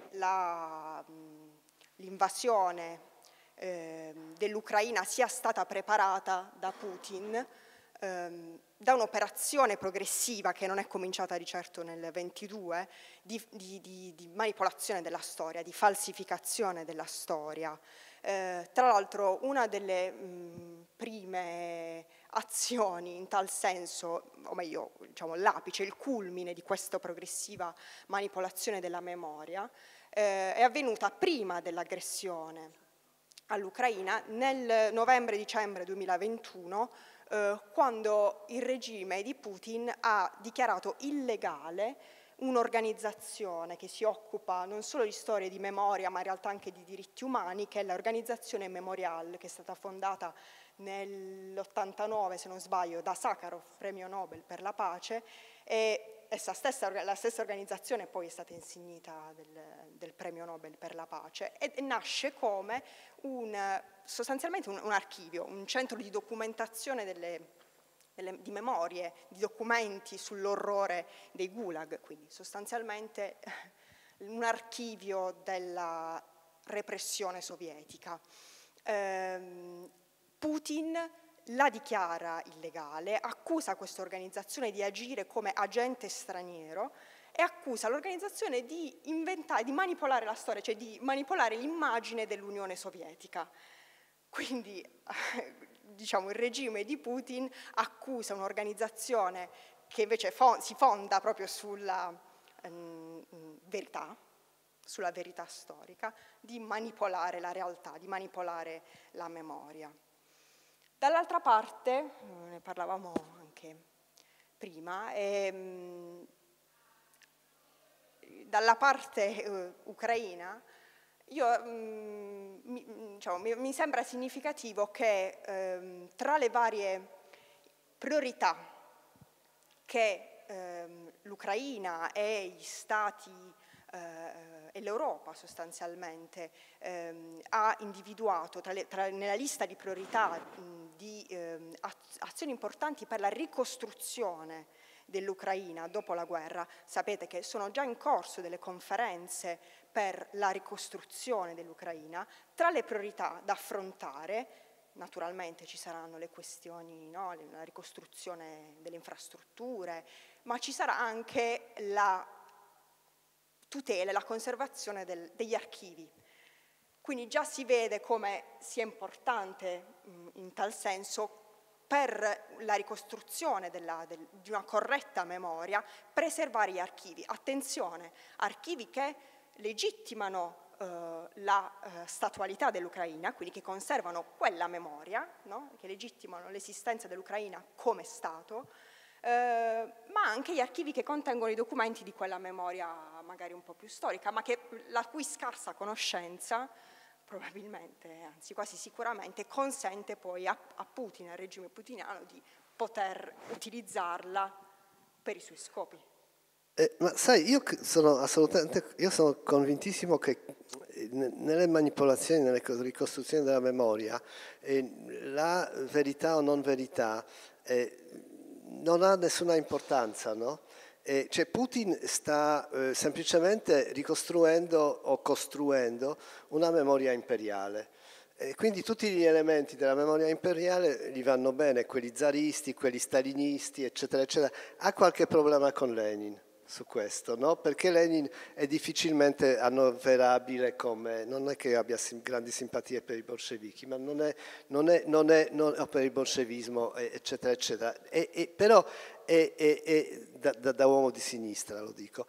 l'invasione dell'Ucraina sia stata preparata da Putin da un'operazione progressiva che non è cominciata di certo nel 22, di manipolazione della storia, di falsificazione della storia. Tra l'altro una delle prime azioni in tal senso, o meglio diciamo, l'apice, il culmine di questa progressiva manipolazione della memoria, è avvenuta prima dell'aggressione all'Ucraina nel novembre-dicembre 2021, quando il regime di Putin ha dichiarato illegale un'organizzazione che si occupa non solo di storie di memoria, ma in realtà anche di diritti umani, che è l'organizzazione Memorial, che è stata fondata nell'89, se non sbaglio, da Sakharov, premio Nobel per la pace, e la stessa organizzazione poi è stata insignita del premio Nobel per la pace, e nasce come sostanzialmente un archivio, un centro di documentazione di memorie, di documenti sull'orrore dei gulag, quindi sostanzialmente un archivio della repressione sovietica. Putin la dichiara illegale, accusa questa organizzazione di agire come agente straniero e accusa l'organizzazione di manipolare la storia, cioè di manipolare l'immagine dell'Unione Sovietica. Quindi diciamo, il regime di Putin accusa un'organizzazione che invece si fonda proprio sulla verità storica, di manipolare la realtà, di manipolare la memoria. Dall'altra parte, ne parlavamo anche prima, dalla parte ucraina, mi sembra significativo che tra le varie priorità che l'Ucraina e gli Stati e l'Europa sostanzialmente ha individuato nella lista di priorità di azioni importanti per la ricostruzione dell'Ucraina dopo la guerra. Sapete che sono già in corso delle conferenze per la ricostruzione dell'Ucraina. Tra le priorità da affrontare, naturalmente ci saranno le questioni, no? La ricostruzione delle infrastrutture, ma ci sarà anche la tutela e la conservazione degli archivi. Quindi già si vede come sia importante in tal senso per la ricostruzione di una corretta memoria preservare gli archivi. Attenzione, archivi che legittimano la statualità dell'Ucraina, quindi che conservano quella memoria, no? Che legittimano l'esistenza dell'Ucraina come Stato, ma anche gli archivi che contengono i documenti di quella memoria magari un po' più storica, ma la cui scarsa conoscenza probabilmente, anzi quasi sicuramente, consente poi a Putin, al regime putiniano, di poter utilizzarla per i suoi scopi. Ma sai, io sono convintissimo che nelle manipolazioni, nelle ricostruzioni della memoria, la verità o non verità non ha nessuna importanza, no? Cioè Putin sta semplicemente ricostruendo o costruendo una memoria imperiale. Quindi tutti gli elementi della memoria imperiale gli vanno bene, quelli zaristi, quelli stalinisti, eccetera, eccetera. Ha qualche problema con Lenin su questo, no? Perché Lenin è difficilmente annoverabile come, non è che abbia grandi simpatie per i bolscevichi, ma non è per il bolscevismo, eccetera, eccetera. Però da uomo di sinistra lo dico,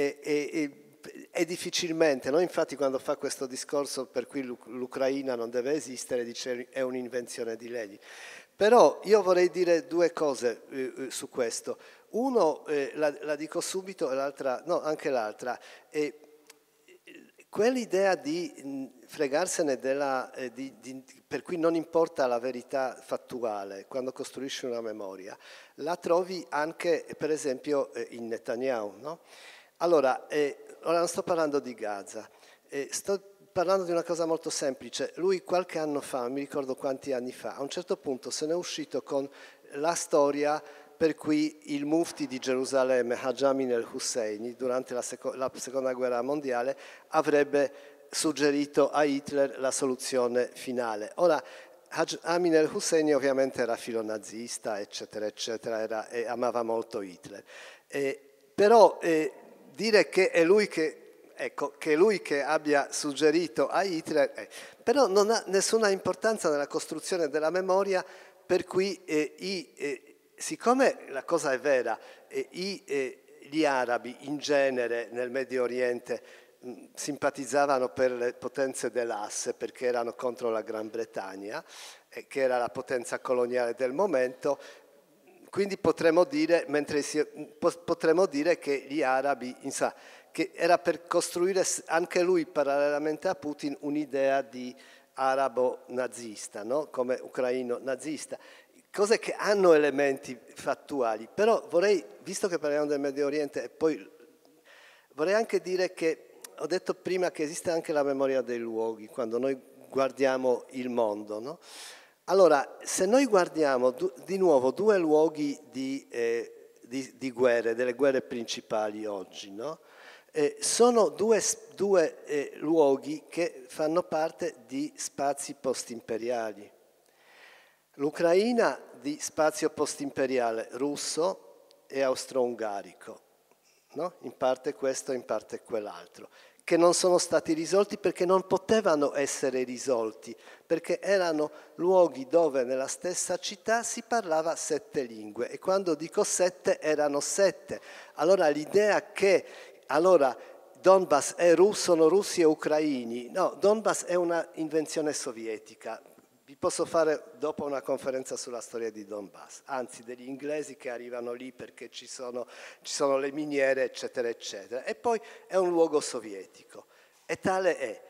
è difficilmente, no? Infatti quando fa questo discorso per cui l'Ucraina non deve esistere, dice è un'invenzione di Lenin. Però io vorrei dire due cose su questo. Uno, la dico subito, e l'altra, no, anche l'altra. Quell'idea di fregarsene per cui non importa la verità fattuale quando costruisci una memoria, la trovi anche, per esempio, in Netanyahu, no? Allora, ora non sto parlando di Gaza, sto parlando di una cosa molto semplice. Lui qualche anno fa, non mi ricordo quanti anni fa, a un certo punto se n'è uscito con la storia per cui il mufti di Gerusalemme, Haj Amin el-Husseini, durante la seconda guerra mondiale, avrebbe suggerito a Hitler la soluzione finale. Ora, Haj Amin el-Husseini ovviamente era filonazista, eccetera, eccetera, e amava molto Hitler. Però dire che è lui che abbia suggerito a Hitler, però non ha nessuna importanza nella costruzione della memoria, per cui siccome la cosa è vera, gli arabi in genere nel Medio Oriente simpatizzavano per le potenze dell'asse perché erano contro la Gran Bretagna, che era la potenza coloniale del momento. Quindi potremmo dire che gli arabi, insomma, che era per costruire anche lui parallelamente a Putin un'idea di arabo nazista, no? Come ucraino nazista, cose che hanno elementi fattuali. Però vorrei, visto che parliamo del Medio Oriente, e poi vorrei anche dire che ho detto prima che esiste anche la memoria dei luoghi quando noi guardiamo il mondo, no? Allora, se noi guardiamo di nuovo due luoghi di guerre, delle guerre principali oggi, no? Sono due luoghi che fanno parte di spazi postimperiali. L'Ucraina di spazio postimperiale russo e austro-ungarico, no? In parte questo, in parte quell'altro, che non sono stati risolti perché non potevano essere risolti, perché erano luoghi dove nella stessa città si parlava 7 lingue, e quando dico 7 erano 7. Allora l'idea che Donbass sono russi e ucraini, no, Donbass è una invenzione sovietica. Vi posso fare dopo una conferenza sulla storia di Donbass, anzi degli inglesi che arrivano lì perché ci sono le miniere, eccetera, eccetera. E poi è un luogo sovietico, e tale è.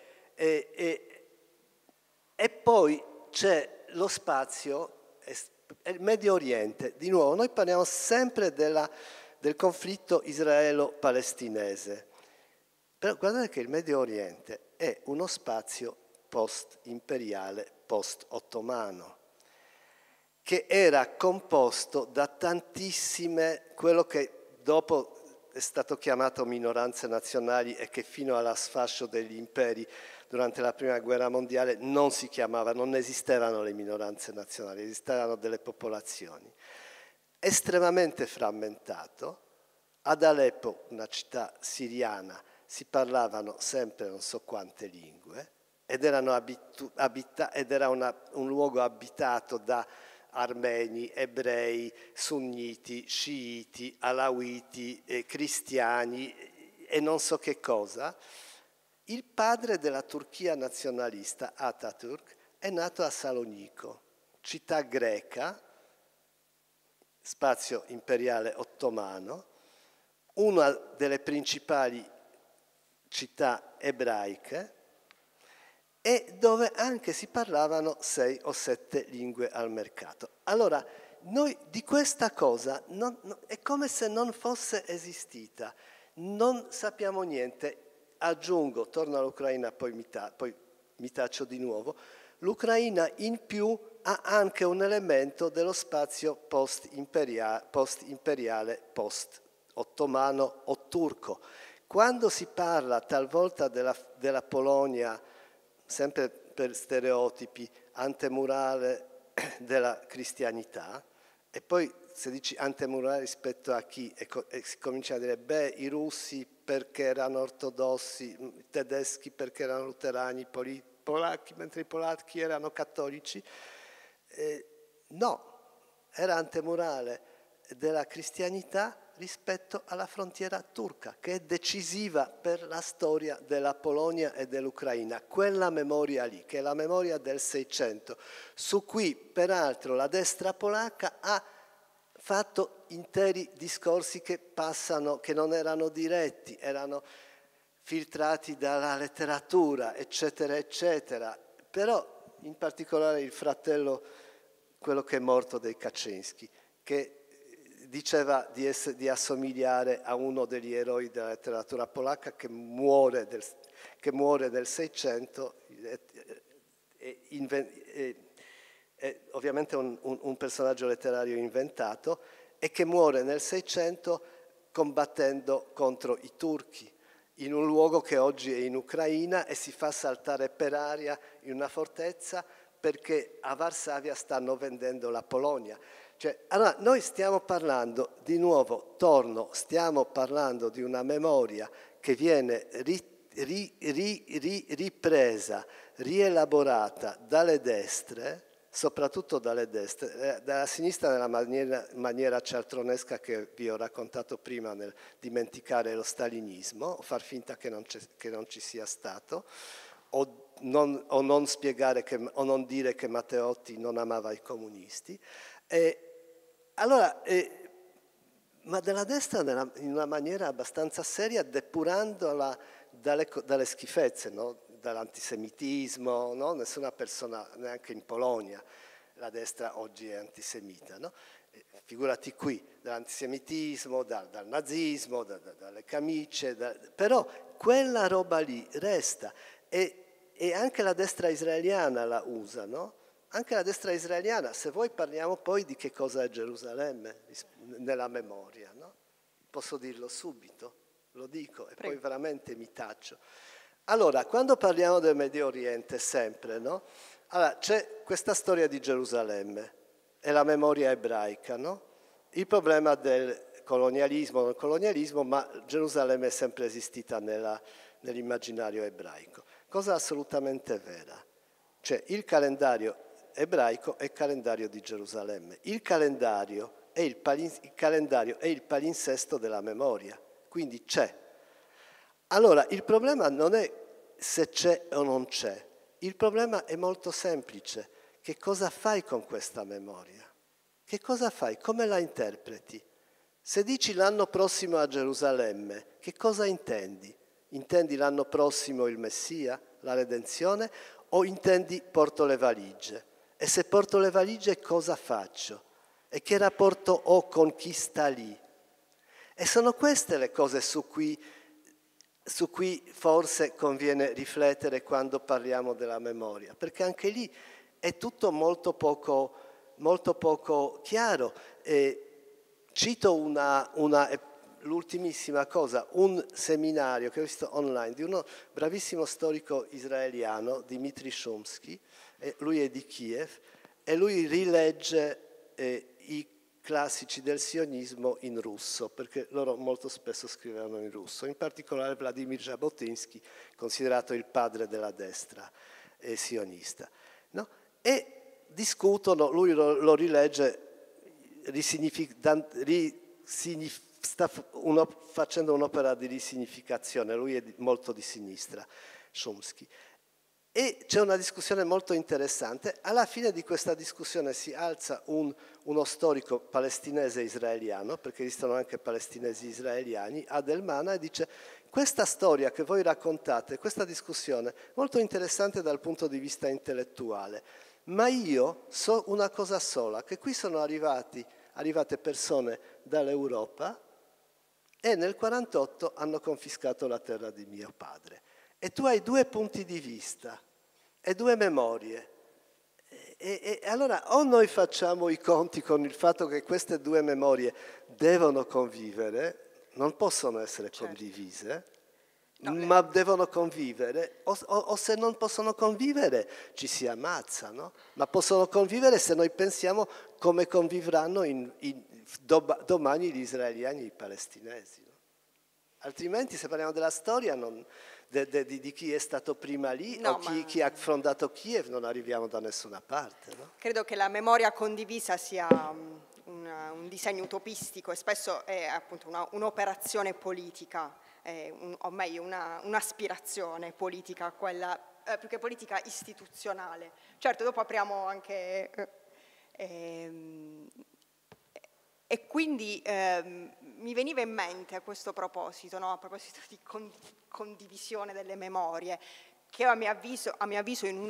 E poi c'è lo spazio, il Medio Oriente. Di nuovo, noi parliamo sempre del conflitto israelo-palestinese, però guardate che il Medio Oriente è uno spazio post-imperiale, post-ottomano, che era composto da tantissime, quello che dopo è stato chiamato minoranze nazionali e che fino allo sfascio degli imperi durante la Prima Guerra Mondiale non esistevano le minoranze nazionali, esistevano delle popolazioni. Estremamente frammentato. Ad Aleppo, una città siriana, si parlavano sempre non so quante lingue, ed era un luogo abitato da armeni, ebrei, sunniti, sciiti, alawiti, cristiani e non so che cosa. Il padre della Turchia nazionalista, Atatürk, è nato a Salonico, città greca, spazio imperiale ottomano, una delle principali città ebraiche e dove anche si parlavano 6 o 7 lingue al mercato. Allora, noi di questa cosa è come se non fosse esistita, non sappiamo niente. Aggiungo, torno all'Ucraina, poi mi taccio di nuovo, l'Ucraina in più ha anche un elemento dello spazio post-imperiale, post-ottomano o turco. Quando si parla talvolta della Polonia, sempre per stereotipi, antemurale della cristianità, e poi se dici antemurale rispetto a chi, e si comincia a dire, beh, i russi perché erano ortodossi, i tedeschi perché erano luterani, polacchi, mentre i polacchi erano cattolici, no, era antemurale della cristianità rispetto alla frontiera turca, che è decisiva per la storia della Polonia e dell'Ucraina. Quella memoria lì, che è la memoria del Seicento, su cui peraltro la destra polacca ha fatto interi discorsi che non erano diretti, erano filtrati dalla letteratura, eccetera, eccetera. Però in particolare il fratello, quello che è morto, dei Kaczynski, che diceva di assomigliare a uno degli eroi della letteratura polacca che muore del Seicento, è ovviamente un personaggio letterario inventato, e che muore nel Seicento combattendo contro i turchi, in un luogo che oggi è in Ucraina, e si fa saltare per aria in una fortezza perché a Varsavia stanno vendendo la Polonia. Allora noi stiamo parlando, di nuovo, stiamo parlando di una memoria che viene ripresa, rielaborata dalle destre, soprattutto dalle destre, dalla sinistra nella maniera cialtronesca che vi ho raccontato prima, nel dimenticare lo stalinismo, o far finta che non ci sia stato, o non spiegare o non dire che Matteotti non amava i comunisti. Ma della destra in una maniera abbastanza seria, depurandola dalle schifezze, no? Dall'antisemitismo, no? Nessuna persona, neanche in Polonia, la destra oggi è antisemita, no? Figurati qui, dall'antisemitismo, dal nazismo, dalle camicie, però quella roba lì resta, e anche la destra israeliana la usa, no? Anche la destra israeliana, se vuoi parliamo poi di che cosa è Gerusalemme nella memoria, no? Posso dirlo subito, lo dico e Prego. Poi veramente mi taccio. Allora, quando parliamo del Medio Oriente, sempre, no? Allora, c'è questa storia di Gerusalemme e la memoria ebraica, no? Il problema del colonialismo, ma Gerusalemme è sempre esistita nell'immaginario ebraico. Cosa assolutamente vera. Cioè, il calendario ebraico è il calendario di Gerusalemme. Il calendario è il palinsesto della memoria, quindi c'è. Allora, il problema non è se c'è o non c'è, il problema è molto semplice. Che cosa fai con questa memoria? Che cosa fai? Come la interpreti? Se dici l'anno prossimo a Gerusalemme, che cosa intendi? Intendi l'anno prossimo il Messia, la redenzione, o intendi porto le valigie? E se porto le valigie cosa faccio? E che rapporto ho con chi sta lì? E sono queste le cose su cui forse conviene riflettere quando parliamo della memoria, perché anche lì è tutto molto poco chiaro. Cito l'ultimissima cosa, un seminario che ho visto online di uno bravissimo storico israeliano, Dmitry Shumsky, lui è di Kiev, e lui rilegge i classici del sionismo in russo, perché loro molto spesso scrivevano in russo, in particolare Vladimir Jabotinsky, considerato il padre della destra sionista. No? E discutono, lui lo rilegge, sta facendo un'opera di risignificazione, lui è molto di sinistra, Chomsky. E c'è una discussione molto interessante. Alla fine di questa discussione si alza uno storico palestinese israeliano, perché esistono anche palestinesi israeliani, Adel Mana, e dice: questa storia che voi raccontate, questa discussione, molto interessante dal punto di vista intellettuale, ma io so una cosa sola, che qui sono arrivate persone dall'Europa e nel 1948 hanno confiscato la terra di mio padre. E tu hai due punti di vista e due memorie. E allora o noi facciamo i conti con il fatto che queste due memorie devono convivere, non possono essere condivise, ma devono convivere, o se non possono convivere ci si ammazza, no? Ma possono convivere se noi pensiamo come convivranno domani gli israeliani e i palestinesi. No? Altrimenti, se parliamo della storia, di chi è stato prima lì o chi ha fondato Kiev, non arriviamo da nessuna parte. No? Credo che la memoria condivisa sia un disegno utopistico e spesso è appunto un'operazione politica, o meglio un'aspirazione politica, quella più che politica istituzionale. Certo, dopo apriamo anche... E quindi mi veniva in mente a questo proposito, no? A proposito di condivisione delle memorie, che a mio avviso in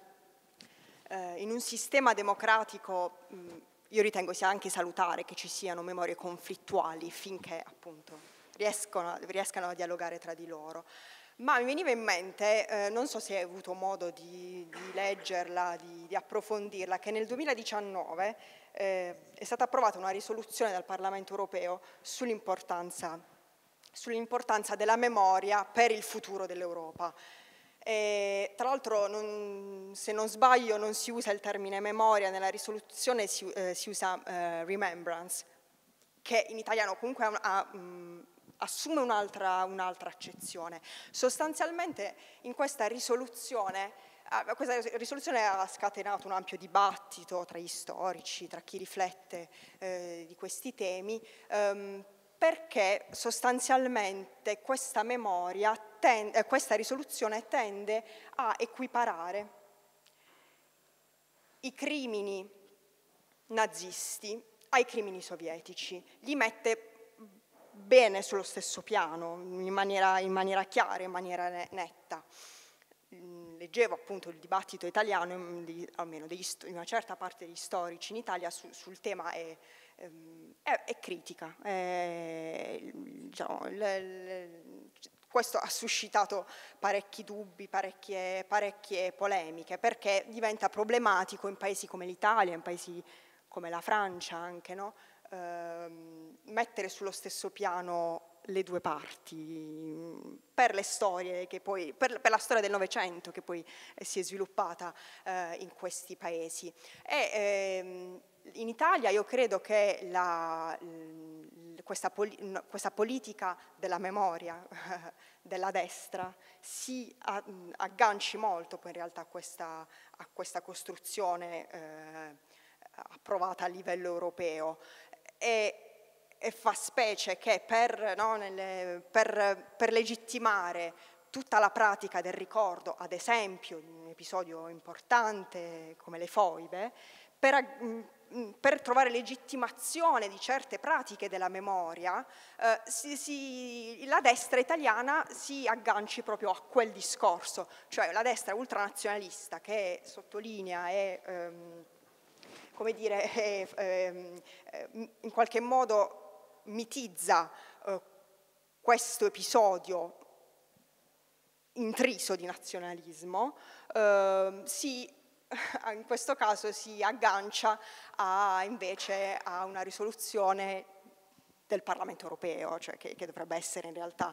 un sistema democratico io ritengo sia anche salutare che ci siano memorie conflittuali finché appunto riescano a dialogare tra di loro. Ma mi veniva in mente, non so se hai avuto modo di leggerla, di approfondirla, che nel 2019 è stata approvata una risoluzione dal Parlamento europeo sull'importanza della memoria per il futuro dell'Europa. Tra l'altro, se non sbaglio, non si usa il termine memoria, nella risoluzione si usa remembrance, che in italiano comunque assume un'altra accezione. Sostanzialmente in questa risoluzione ha scatenato un ampio dibattito tra gli storici, tra chi riflette di questi temi, perché sostanzialmente questa risoluzione tende a equiparare i crimini nazisti ai crimini sovietici, li mette bene sullo stesso piano, in maniera chiara, in maniera netta. Leggevo appunto il dibattito italiano, almeno di una certa parte degli storici in Italia sul tema è critica. Diciamo, questo ha suscitato parecchi dubbi, parecchie polemiche, perché diventa problematico in paesi come l'Italia, in paesi come la Francia anche, no? Mettere sullo stesso piano le due parti per le storie che poi, per la storia del Novecento che poi si è sviluppata in questi paesi. E in Italia io credo che questa politica della memoria della destra si agganci molto poi in realtà a questa costruzione approvata a livello europeo. E fa specie che per legittimare tutta la pratica del ricordo, ad esempio di un episodio importante come le foibe, per trovare legittimazione di certe pratiche della memoria, la destra italiana si agganci proprio a quel discorso, cioè la destra ultranazionalista che sottolinea e come dire, in qualche modo mitizza questo episodio intriso di nazionalismo, in questo caso si aggancia invece a una risoluzione del Parlamento europeo, cioè che dovrebbe essere in realtà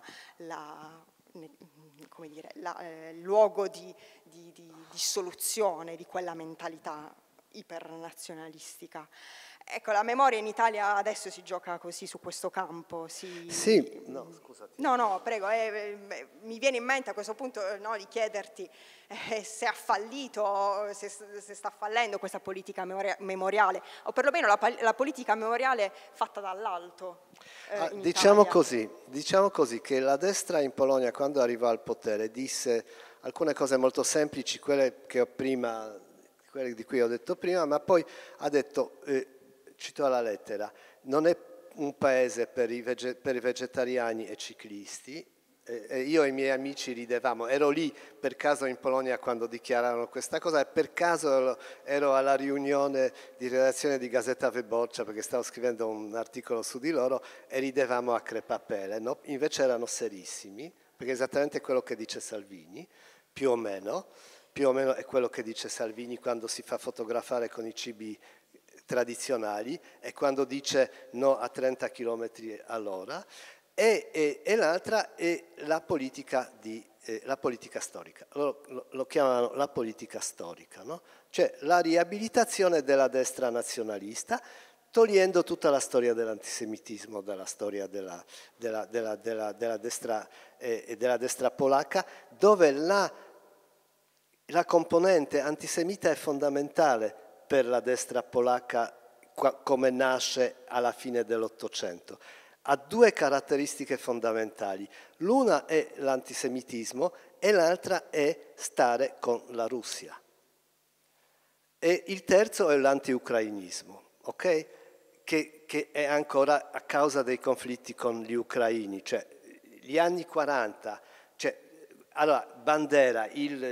il luogo di soluzione di quella mentalità ipernazionalistica. Ecco, la memoria in Italia adesso si gioca così su questo campo. Sì, no, scusati. No, prego, mi viene in mente a questo punto di chiederti se ha fallito, se sta fallendo questa politica memoriale, o perlomeno la politica memoriale fatta dall'alto in diciamo Italia. diciamo così che la destra in Polonia, quando arrivò al potere, disse alcune cose molto semplici, quelle di cui ho detto prima, ma poi ha detto, cito la lettera, non è un paese per i vegetariani e ciclisti. Io e i miei amici ridevamo, ero lì per caso in Polonia quando dichiararono questa cosa e per caso ero alla riunione di redazione di Gazeta Wyborcza perché stavo scrivendo un articolo su di loro e ridevamo a crepapelle, no? Invece erano serissimi, perché è esattamente quello che dice Salvini, più o meno è quello che dice Salvini quando si fa fotografare con i cibi tradizionali e quando dice no a 30 km all'ora. E l'altra è la politica storica, lo chiamano la politica storica, no? Cioè la riabilitazione della destra nazionalista, togliendo tutta la storia dell'antisemitismo dalla storia della destra polacca, dove la componente antisemita è fondamentale per la destra polacca come nasce alla fine dell'Ottocento. Ha due caratteristiche fondamentali. L'una è l'antisemitismo e l'altra è stare con la Russia. E il terzo è l'anti-ucrainismo, ok? Che è ancora a causa dei conflitti con gli ucraini. Cioè, gli anni 40, allora Bandera,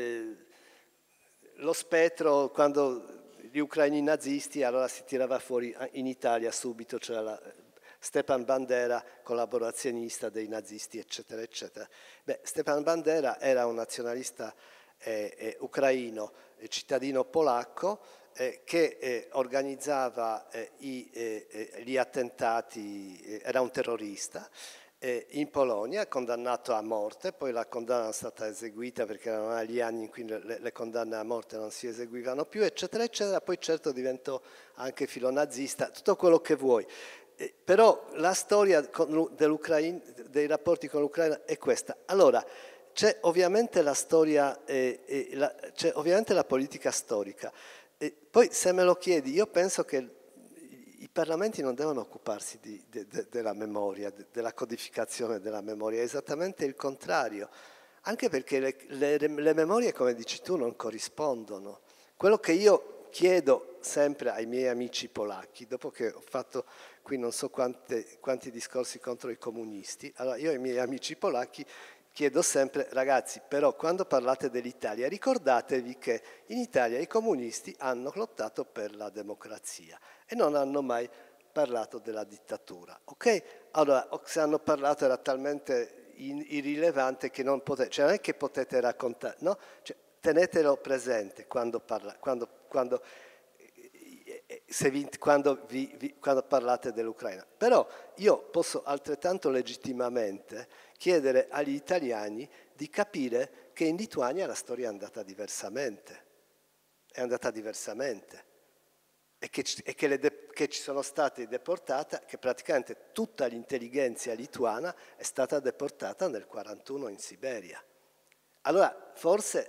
lo spettro, quando gli ucraini nazisti, allora si tirava fuori in Italia subito, c'era Stepan Bandera, collaborazionista dei nazisti, eccetera, eccetera. Stepan Bandera era un nazionalista ucraino, cittadino polacco, che organizzava gli attentati, era un terrorista, in Polonia, condannato a morte, poi la condanna è stata eseguita perché erano gli anni in cui le condanne a morte non si eseguivano più, eccetera, eccetera, poi certo diventò anche filonazista, tutto quello che vuoi. Però la storia dei rapporti con l'Ucraina è questa. Allora, c'è ovviamente la storia, c'è ovviamente la politica storica. Poi se me lo chiedi, io penso che i parlamenti non devono occuparsi della memoria, della codificazione della memoria, è esattamente il contrario, anche perché le memorie, come dici tu, non corrispondono. Quello che io chiedo sempre ai miei amici polacchi, dopo che ho fatto qui non so quanti discorsi contro i comunisti, allora io ai miei amici polacchi chiedo sempre, ragazzi, però quando parlate dell'Italia ricordatevi che in Italia i comunisti hanno lottato per la democrazia e non hanno mai parlato della dittatura, ok? Allora, se hanno parlato era talmente irrilevante che non potete, cioè non è che potete raccontare, no? Cioè, tenetelo presente quando parlate dell'Ucraina. Però io posso altrettanto legittimamente chiedere agli italiani di capire che in Lituania la storia è andata diversamente. È andata diversamente. E che ci sono stati deportati, che praticamente tutta l'intelligenza lituana è stata deportata nel 1941 in Siberia. Allora, forse,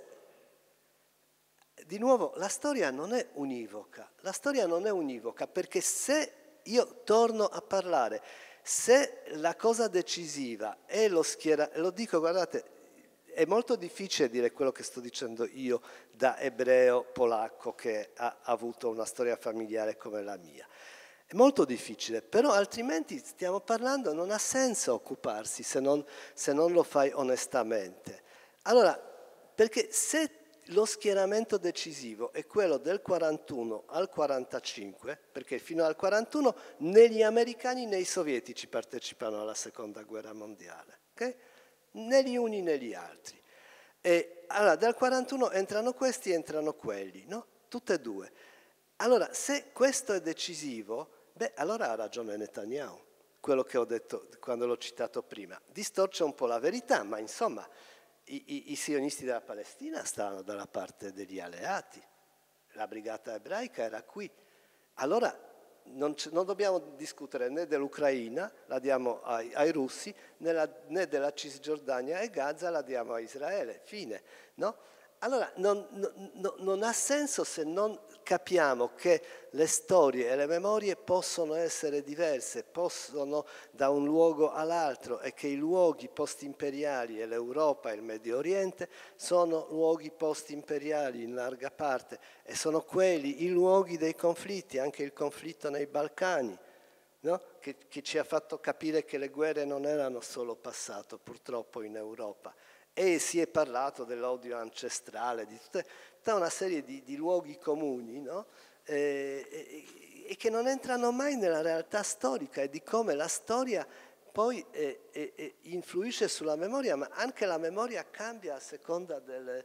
di nuovo, la storia non è univoca. La storia non è univoca perché se io torno a parlare, se la cosa decisiva è lo schieramento, lo dico, guardate, è molto difficile dire quello che sto dicendo io da ebreo polacco che ha avuto una storia familiare come la mia. È molto difficile, però altrimenti stiamo parlando, non ha senso occuparsi se non lo fai onestamente. Allora, perché se lo schieramento decisivo è quello del 41 al 45, perché fino al 41 né gli americani né i sovietici partecipano alla seconda guerra mondiale, okay? Né gli uni né gli altri. E allora dal 41 entrano questi e entrano quelli, no? Tutte e due. Allora se questo è decisivo, allora ha ragione Netanyahu, quello che ho detto quando l'ho citato prima. Distorce un po' la verità, ma insomma i sionisti della Palestina stavano dalla parte degli alleati, la brigata ebraica era qui. Allora non dobbiamo discutere né dell'Ucraina, la diamo ai russi, né della Cisgiordania e Gaza, la diamo a Israele, fine, no? Allora non ha senso se non capiamo che le storie e le memorie possono essere diverse, possono da un luogo all'altro, e che i luoghi post-imperiali, e l'Europa e il Medio Oriente, sono luoghi post-imperiali in larga parte, e sono quelli i luoghi dei conflitti, anche il conflitto nei Balcani, no? che ci ha fatto capire che le guerre non erano solo passato, purtroppo, in Europa. E si è parlato dell'odio ancestrale, di tutta una serie di luoghi comuni, no? E che non entrano mai nella realtà storica, e di come la storia poi influisce sulla memoria, ma anche la memoria cambia a seconda della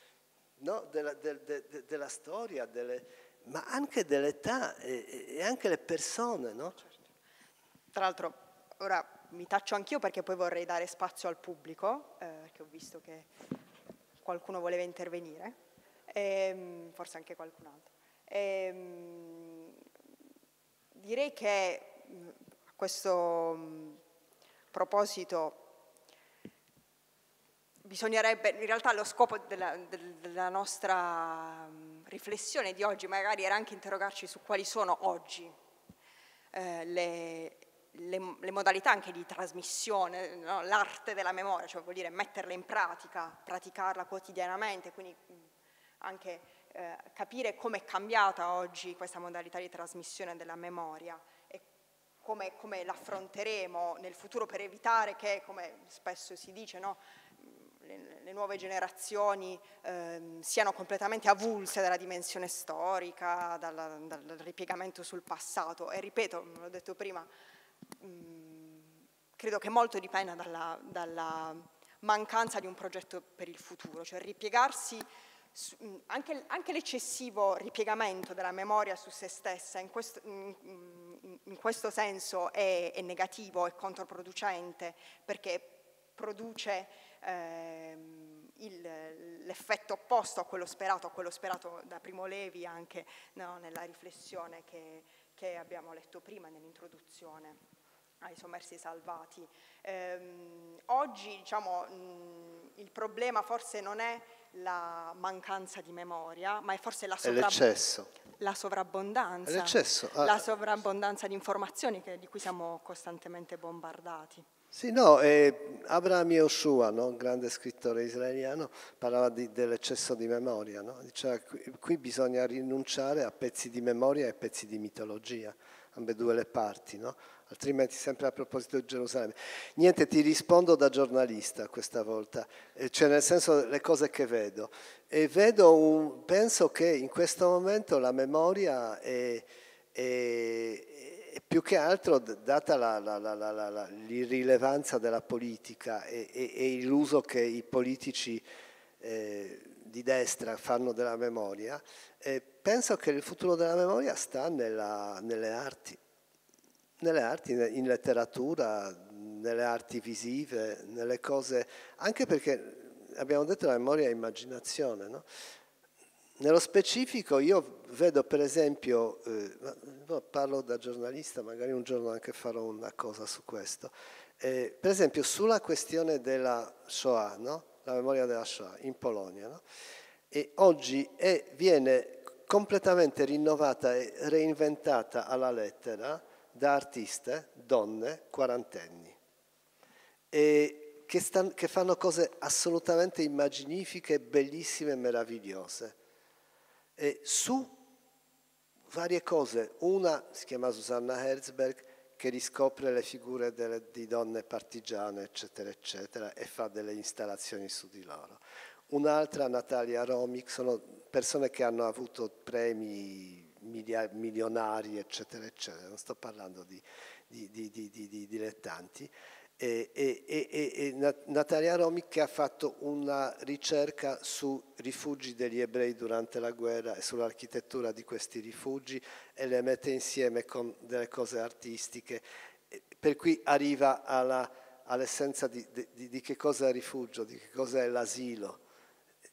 storia, ma anche dell'età e anche le persone, no? Certo. Tra l'altro, ora mi taccio anch'io perché poi vorrei dare spazio al pubblico, che ho visto che qualcuno voleva intervenire, forse anche qualcun altro. Direi che a questo proposito bisognerebbe, in realtà lo scopo della nostra riflessione di oggi magari era anche interrogarci su quali sono oggi le modalità anche di trasmissione, no? L'arte della memoria, cioè vuol dire metterla in pratica, praticarla quotidianamente, quindi anche capire come è cambiata oggi questa modalità di trasmissione della memoria e come l'affronteremo nel futuro per evitare che, come spesso si dice, no? Le nuove generazioni siano completamente avulse dalla dimensione storica, dal ripiegamento sul passato. E ripeto, l'ho detto prima, credo che molto dipenda dalla mancanza di un progetto per il futuro, cioè ripiegarsi, anche l'eccessivo ripiegamento della memoria su se stessa in questo senso è negativo, è controproducente, perché produce l'effetto opposto a quello sperato da Primo Levi, anche, no, nella riflessione che abbiamo letto prima nell'introduzione ai sommersi salvati. Oggi, diciamo, il problema forse non è la mancanza di memoria, ma è forse la sovrabbondanza, la sovrabbondanza di informazioni di cui siamo costantemente bombardati. Sì, no, Abraham Yehoshua, no? Un grande scrittore israeliano, parlava dell'eccesso di memoria, no? Diceva qui bisogna rinunciare a pezzi di memoria e pezzi di mitologia, ambedue le parti, no? Altrimenti, sempre a proposito di Gerusalemme. Niente, ti rispondo da giornalista questa volta, cioè nel senso le cose che vedo. E penso che in questo momento la memoria è più che altro, data l'irrilevanza della politica e l'uso che i politici di destra fanno della memoria, penso che il futuro della memoria sta nelle arti, in letteratura, nelle arti visive, nelle cose, anche perché abbiamo detto la memoria è immaginazione, no? Nello specifico io vedo, per esempio, parlo da giornalista, magari un giorno anche farò una cosa su questo, per esempio sulla questione della Shoah, no? La memoria della Shoah in Polonia, no? E oggi viene completamente rinnovata e reinventata alla lettera da artiste, donne, quarantenni, e che fanno cose assolutamente immaginifiche, bellissime e meravigliose. E su varie cose, una si chiama Susanna Herzberg, che riscopre le figure di donne partigiane, eccetera, eccetera, e fa delle installazioni su di loro. Un'altra, Natalia Romik, sono persone che hanno avuto premi milionari, eccetera, eccetera. Non sto parlando di dilettanti. E Natalia Romik, che ha fatto una ricerca su rifugi degli ebrei durante la guerra e sull'architettura di questi rifugi, e le mette insieme con delle cose artistiche, per cui arriva all'essenza di che cosa è il rifugio, di che cosa è l'asilo.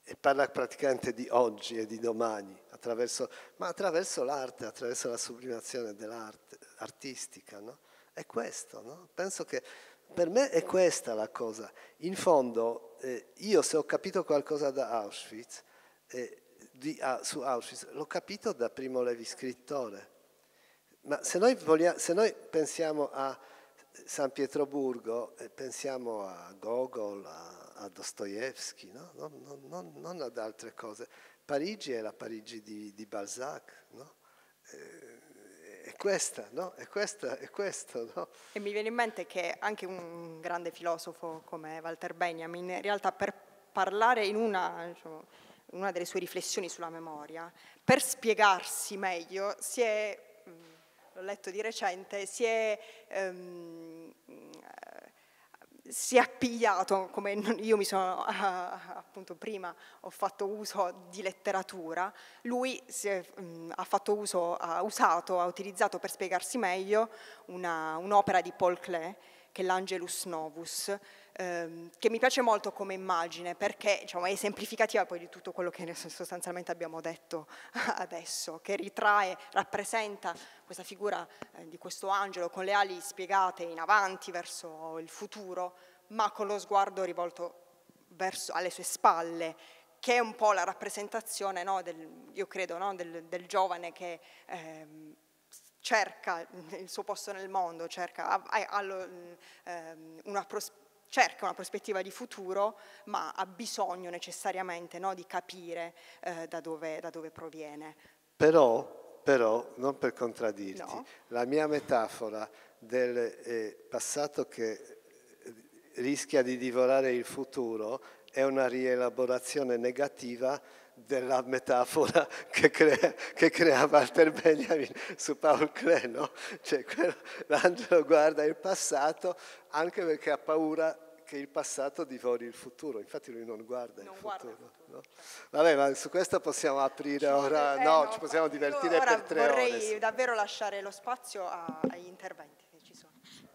e parla praticamente di oggi e di domani, ma attraverso l'arte, attraverso la sublimazione dell'arte artistica, no? È questo, no? Penso che per me è questa la cosa. In fondo, io se ho capito qualcosa da Auschwitz, su Auschwitz, l'ho capito da Primo Levi scrittore. Ma se noi pensiamo a San Pietroburgo, pensiamo a Gogol, a Dostoevsky, no? Non ad altre cose. Parigi è la Parigi di Balzac, no? È questa, no? È questo, no? E mi viene in mente che anche un grande filosofo come Walter Benjamin, in realtà per parlare in una delle sue riflessioni sulla memoria, per spiegarsi meglio, l'ho letto di recente, si è appigliato, come io mi sono appunto prima ho fatto uso di letteratura, lui ha utilizzato per spiegarsi meglio un'opera di Paul Klee, che è l'Angelus Novus, che mi piace molto come immagine perché diciamo, è esemplificativa poi di tutto quello che sostanzialmente abbiamo detto adesso, che rappresenta questa figura di questo angelo con le ali spiegate in avanti verso il futuro, ma con lo sguardo rivolto alle sue spalle, che è un po' la rappresentazione, no, io credo, no, del giovane che cerca il suo posto nel mondo, cerca una prospettiva di futuro, ma ha bisogno necessariamente, no, di capire da dove proviene. Però, non per contraddirti, No. la mia metafora del passato che rischia di divorare il futuro è una rielaborazione negativa della metafora che crea Walter Benjamin su Paul Klee, no? Cioè, l'angelo guarda il passato anche perché ha paura che il passato divori il futuro, infatti lui non guarda il futuro. No? Vabbè, ma su questo possiamo aprire ora, ci possiamo divertire per 3 ore. Vorrei davvero lasciare lo spazio agli interventi che ci sono.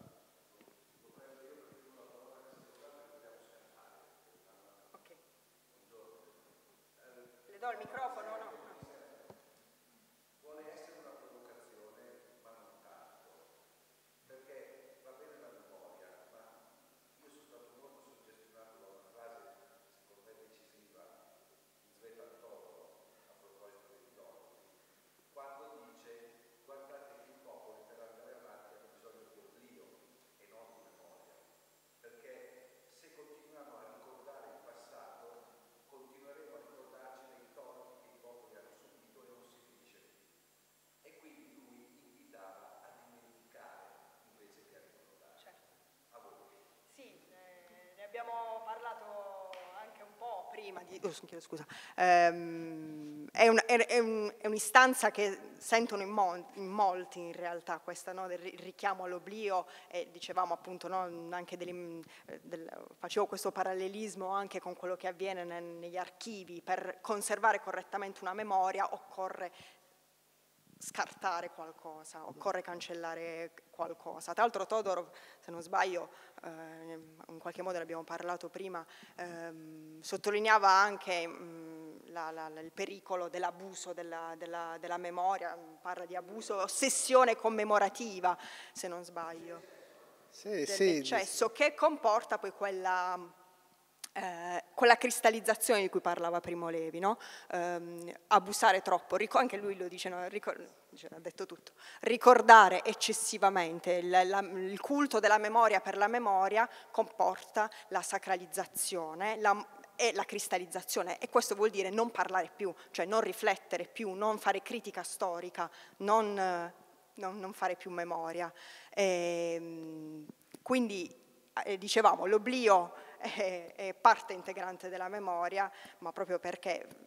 Le do il microfono, no? Vuole essere una provocazione, ma non tanto, perché va bene la memoria, ma io sono stato molto suggestionato da una frase, secondo me decisiva, di Zvetan Todorov, a proposito dei filosofi, quando dice: guardate che i popoli per andare avanti hanno bisogno di oblio e non di memoria, perché se continuiamo a ricordare il passato, continueremo a ricordarci dei torti che i popoli hanno subito e non si finisce più. E quindi lui invitava a dimenticare invece che a ricordare. Certo. A voi. Sì, ne abbiamo parlato anche un po' prima di... scusa. È un'istanza che sentono in molti in realtà, questa, no, del richiamo all'oblio, e dicevamo appunto, no, anche facevo questo parallelismo anche con quello che avviene negli archivi. Per conservare correttamente una memoria occorre scartare qualcosa, occorre cancellare qualcosa. Tra l'altro Todorov, se non sbaglio, in qualche modo ne abbiamo parlato prima, sottolineava anche il pericolo dell'abuso della memoria, parla di abuso, ossessione commemorativa, se non sbaglio, dell'eccesso, che comporta poi quella cristallizzazione di cui parlava Primo Levi, no? Abusare troppo, anche lui lo dice, no? Ha detto tutto, ricordare eccessivamente, il culto della memoria per la memoria comporta la sacralizzazione e la cristallizzazione, e questo vuol dire non parlare più, cioè non riflettere più, non fare critica storica, non fare più memoria. Quindi dicevamo, l'oblio è parte integrante della memoria, ma proprio perché è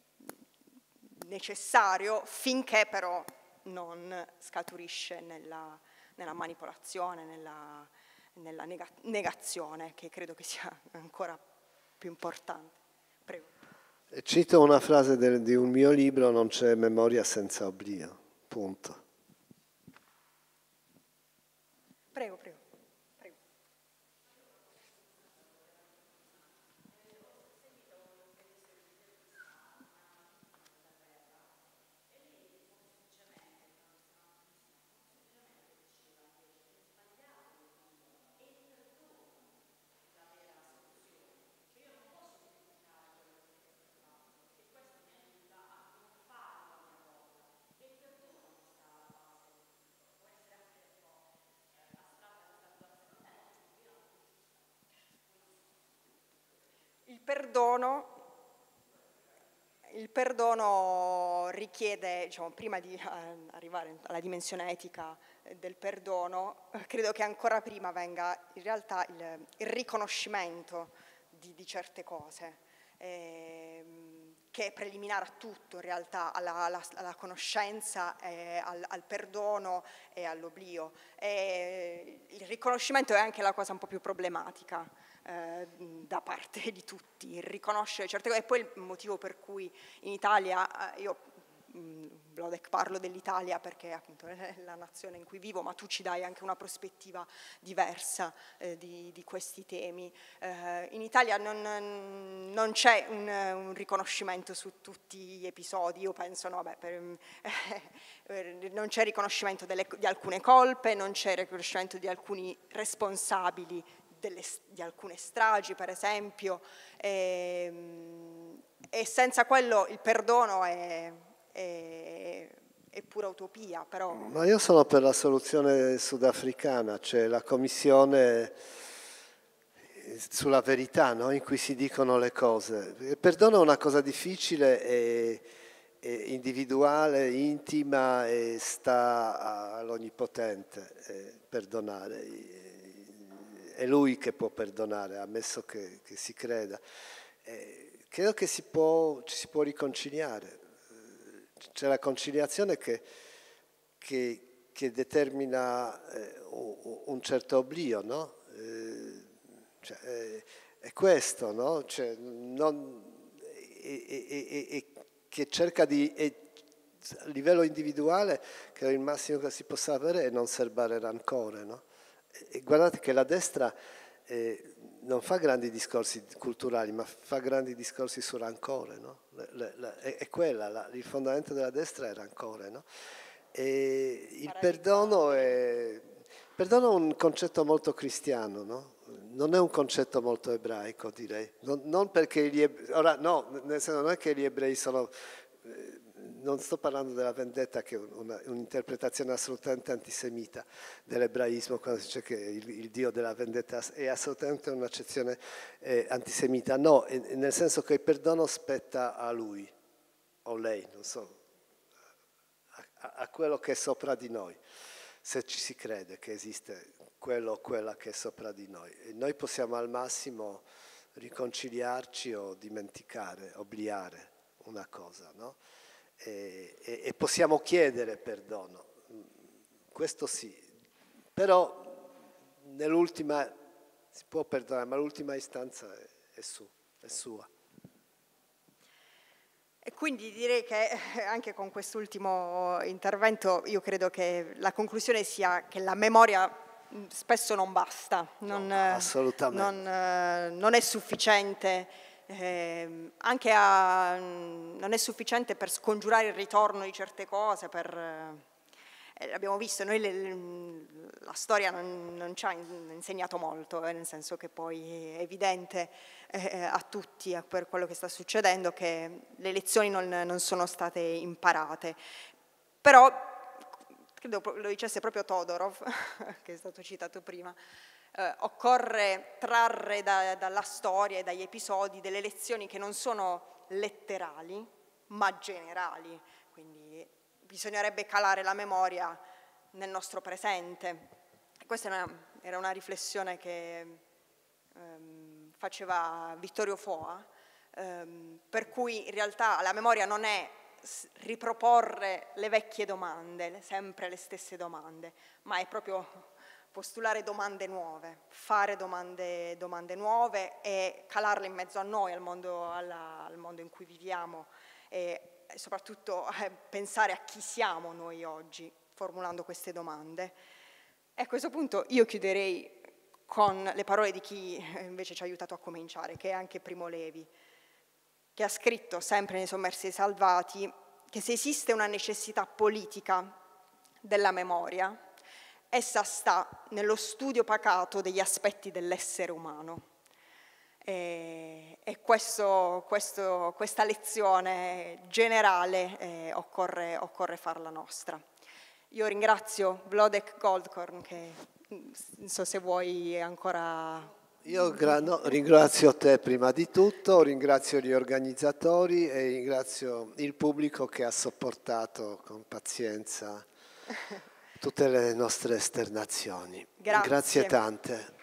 necessario, finché però non scaturisce nella manipolazione, nella negazione, che credo che sia ancora più importante. Prego. Cito una frase di un mio libro: non c'è memoria senza oblio, punto. Prego. Il perdono richiede, diciamo, prima di arrivare alla dimensione etica del perdono, credo che ancora prima venga in realtà il riconoscimento di certe cose, che è preliminare a tutto in realtà, alla conoscenza, al perdono e all'oblio. Il riconoscimento è anche la cosa un po' più problematica da parte di tutti, il riconoscere certe cose. E poi il motivo per cui in Italia, io Vlodek parlo dell'Italia perché appunto è la nazione in cui vivo, ma tu ci dai anche una prospettiva diversa di questi temi. In Italia non c'è un riconoscimento su tutti gli episodi. Io penso, no, non c'è riconoscimento di alcune colpe, non c'è riconoscimento di alcuni responsabili di alcune stragi, per esempio, e senza quello il perdono è pura utopia. Però. Ma io sono per la soluzione sudafricana, cioè la commissione sulla verità, no? In cui si dicono le cose. Il perdono è una cosa difficile e individuale, intima, e sta all'Onnipotente perdonare. È Lui che può perdonare, ammesso che si creda. Credo che ci si può riconciliare. C'è la conciliazione che determina un certo oblio, no? È questo, no? Cioè, che cerca di, a livello individuale, che il massimo che si possa avere è non serbare rancore, no? E guardate che la destra non fa grandi discorsi culturali, ma fa grandi discorsi sul rancore, no? È quella, il fondamento della destra è il rancore, no? E il perdono è un concetto molto cristiano, no? Non è un concetto molto ebraico, direi. Non perché ora no, nel senso, non è che gli ebrei sono... Non sto parlando della vendetta, che è un'interpretazione assolutamente antisemita dell'ebraismo, quando si dice che il Dio della vendetta è assolutamente un'accezione antisemita. No, nel senso che il perdono spetta a lui, o lei, non so, a quello che è sopra di noi, se ci si crede che esiste quello o quella che è sopra di noi. E noi possiamo al massimo riconciliarci o dimenticare, obliare una cosa, no? E possiamo chiedere perdono, questo sì, però nell'ultima si può perdonare, ma l'ultima istanza è sua. E quindi direi che anche con quest'ultimo intervento io credo che la conclusione sia che la memoria spesso non basta, assolutamente. Non è sufficiente. Non è sufficiente per scongiurare il ritorno di certe cose, abbiamo visto, noi la storia non ci ha insegnato molto, nel senso che poi è evidente a tutti, per quello che sta succedendo, che le lezioni non sono state imparate. Però, credo lo dicesse proprio Todorov, che è stato citato prima, occorre trarre dalla storia e dagli episodi delle lezioni che non sono letterali, ma generali. Quindi bisognerebbe calare la memoria nel nostro presente. Questa era una riflessione che faceva Vittorio Foa, per cui in realtà la memoria non è riproporre le vecchie domande, sempre le stesse domande, ma è proprio postulare domande nuove, fare domande nuove e calarle in mezzo a noi, al mondo in cui viviamo, e soprattutto pensare a chi siamo noi oggi formulando queste domande. E a questo punto io chiuderei con le parole di chi invece ci ha aiutato a cominciare, che è anche Primo Levi, che ha scritto sempre nei Sommersi e Salvati che se esiste una necessità politica della memoria, essa sta nello studio pacato degli aspetti dell'essere umano. E questa lezione generale occorre farla nostra. Io ringrazio Vlodek Goldkorn, che non so se vuoi ancora Io ringrazio te prima di tutto, ringrazio gli organizzatori e ringrazio il pubblico che ha sopportato con pazienza tutte le nostre esternazioni. Grazie. Grazie tante.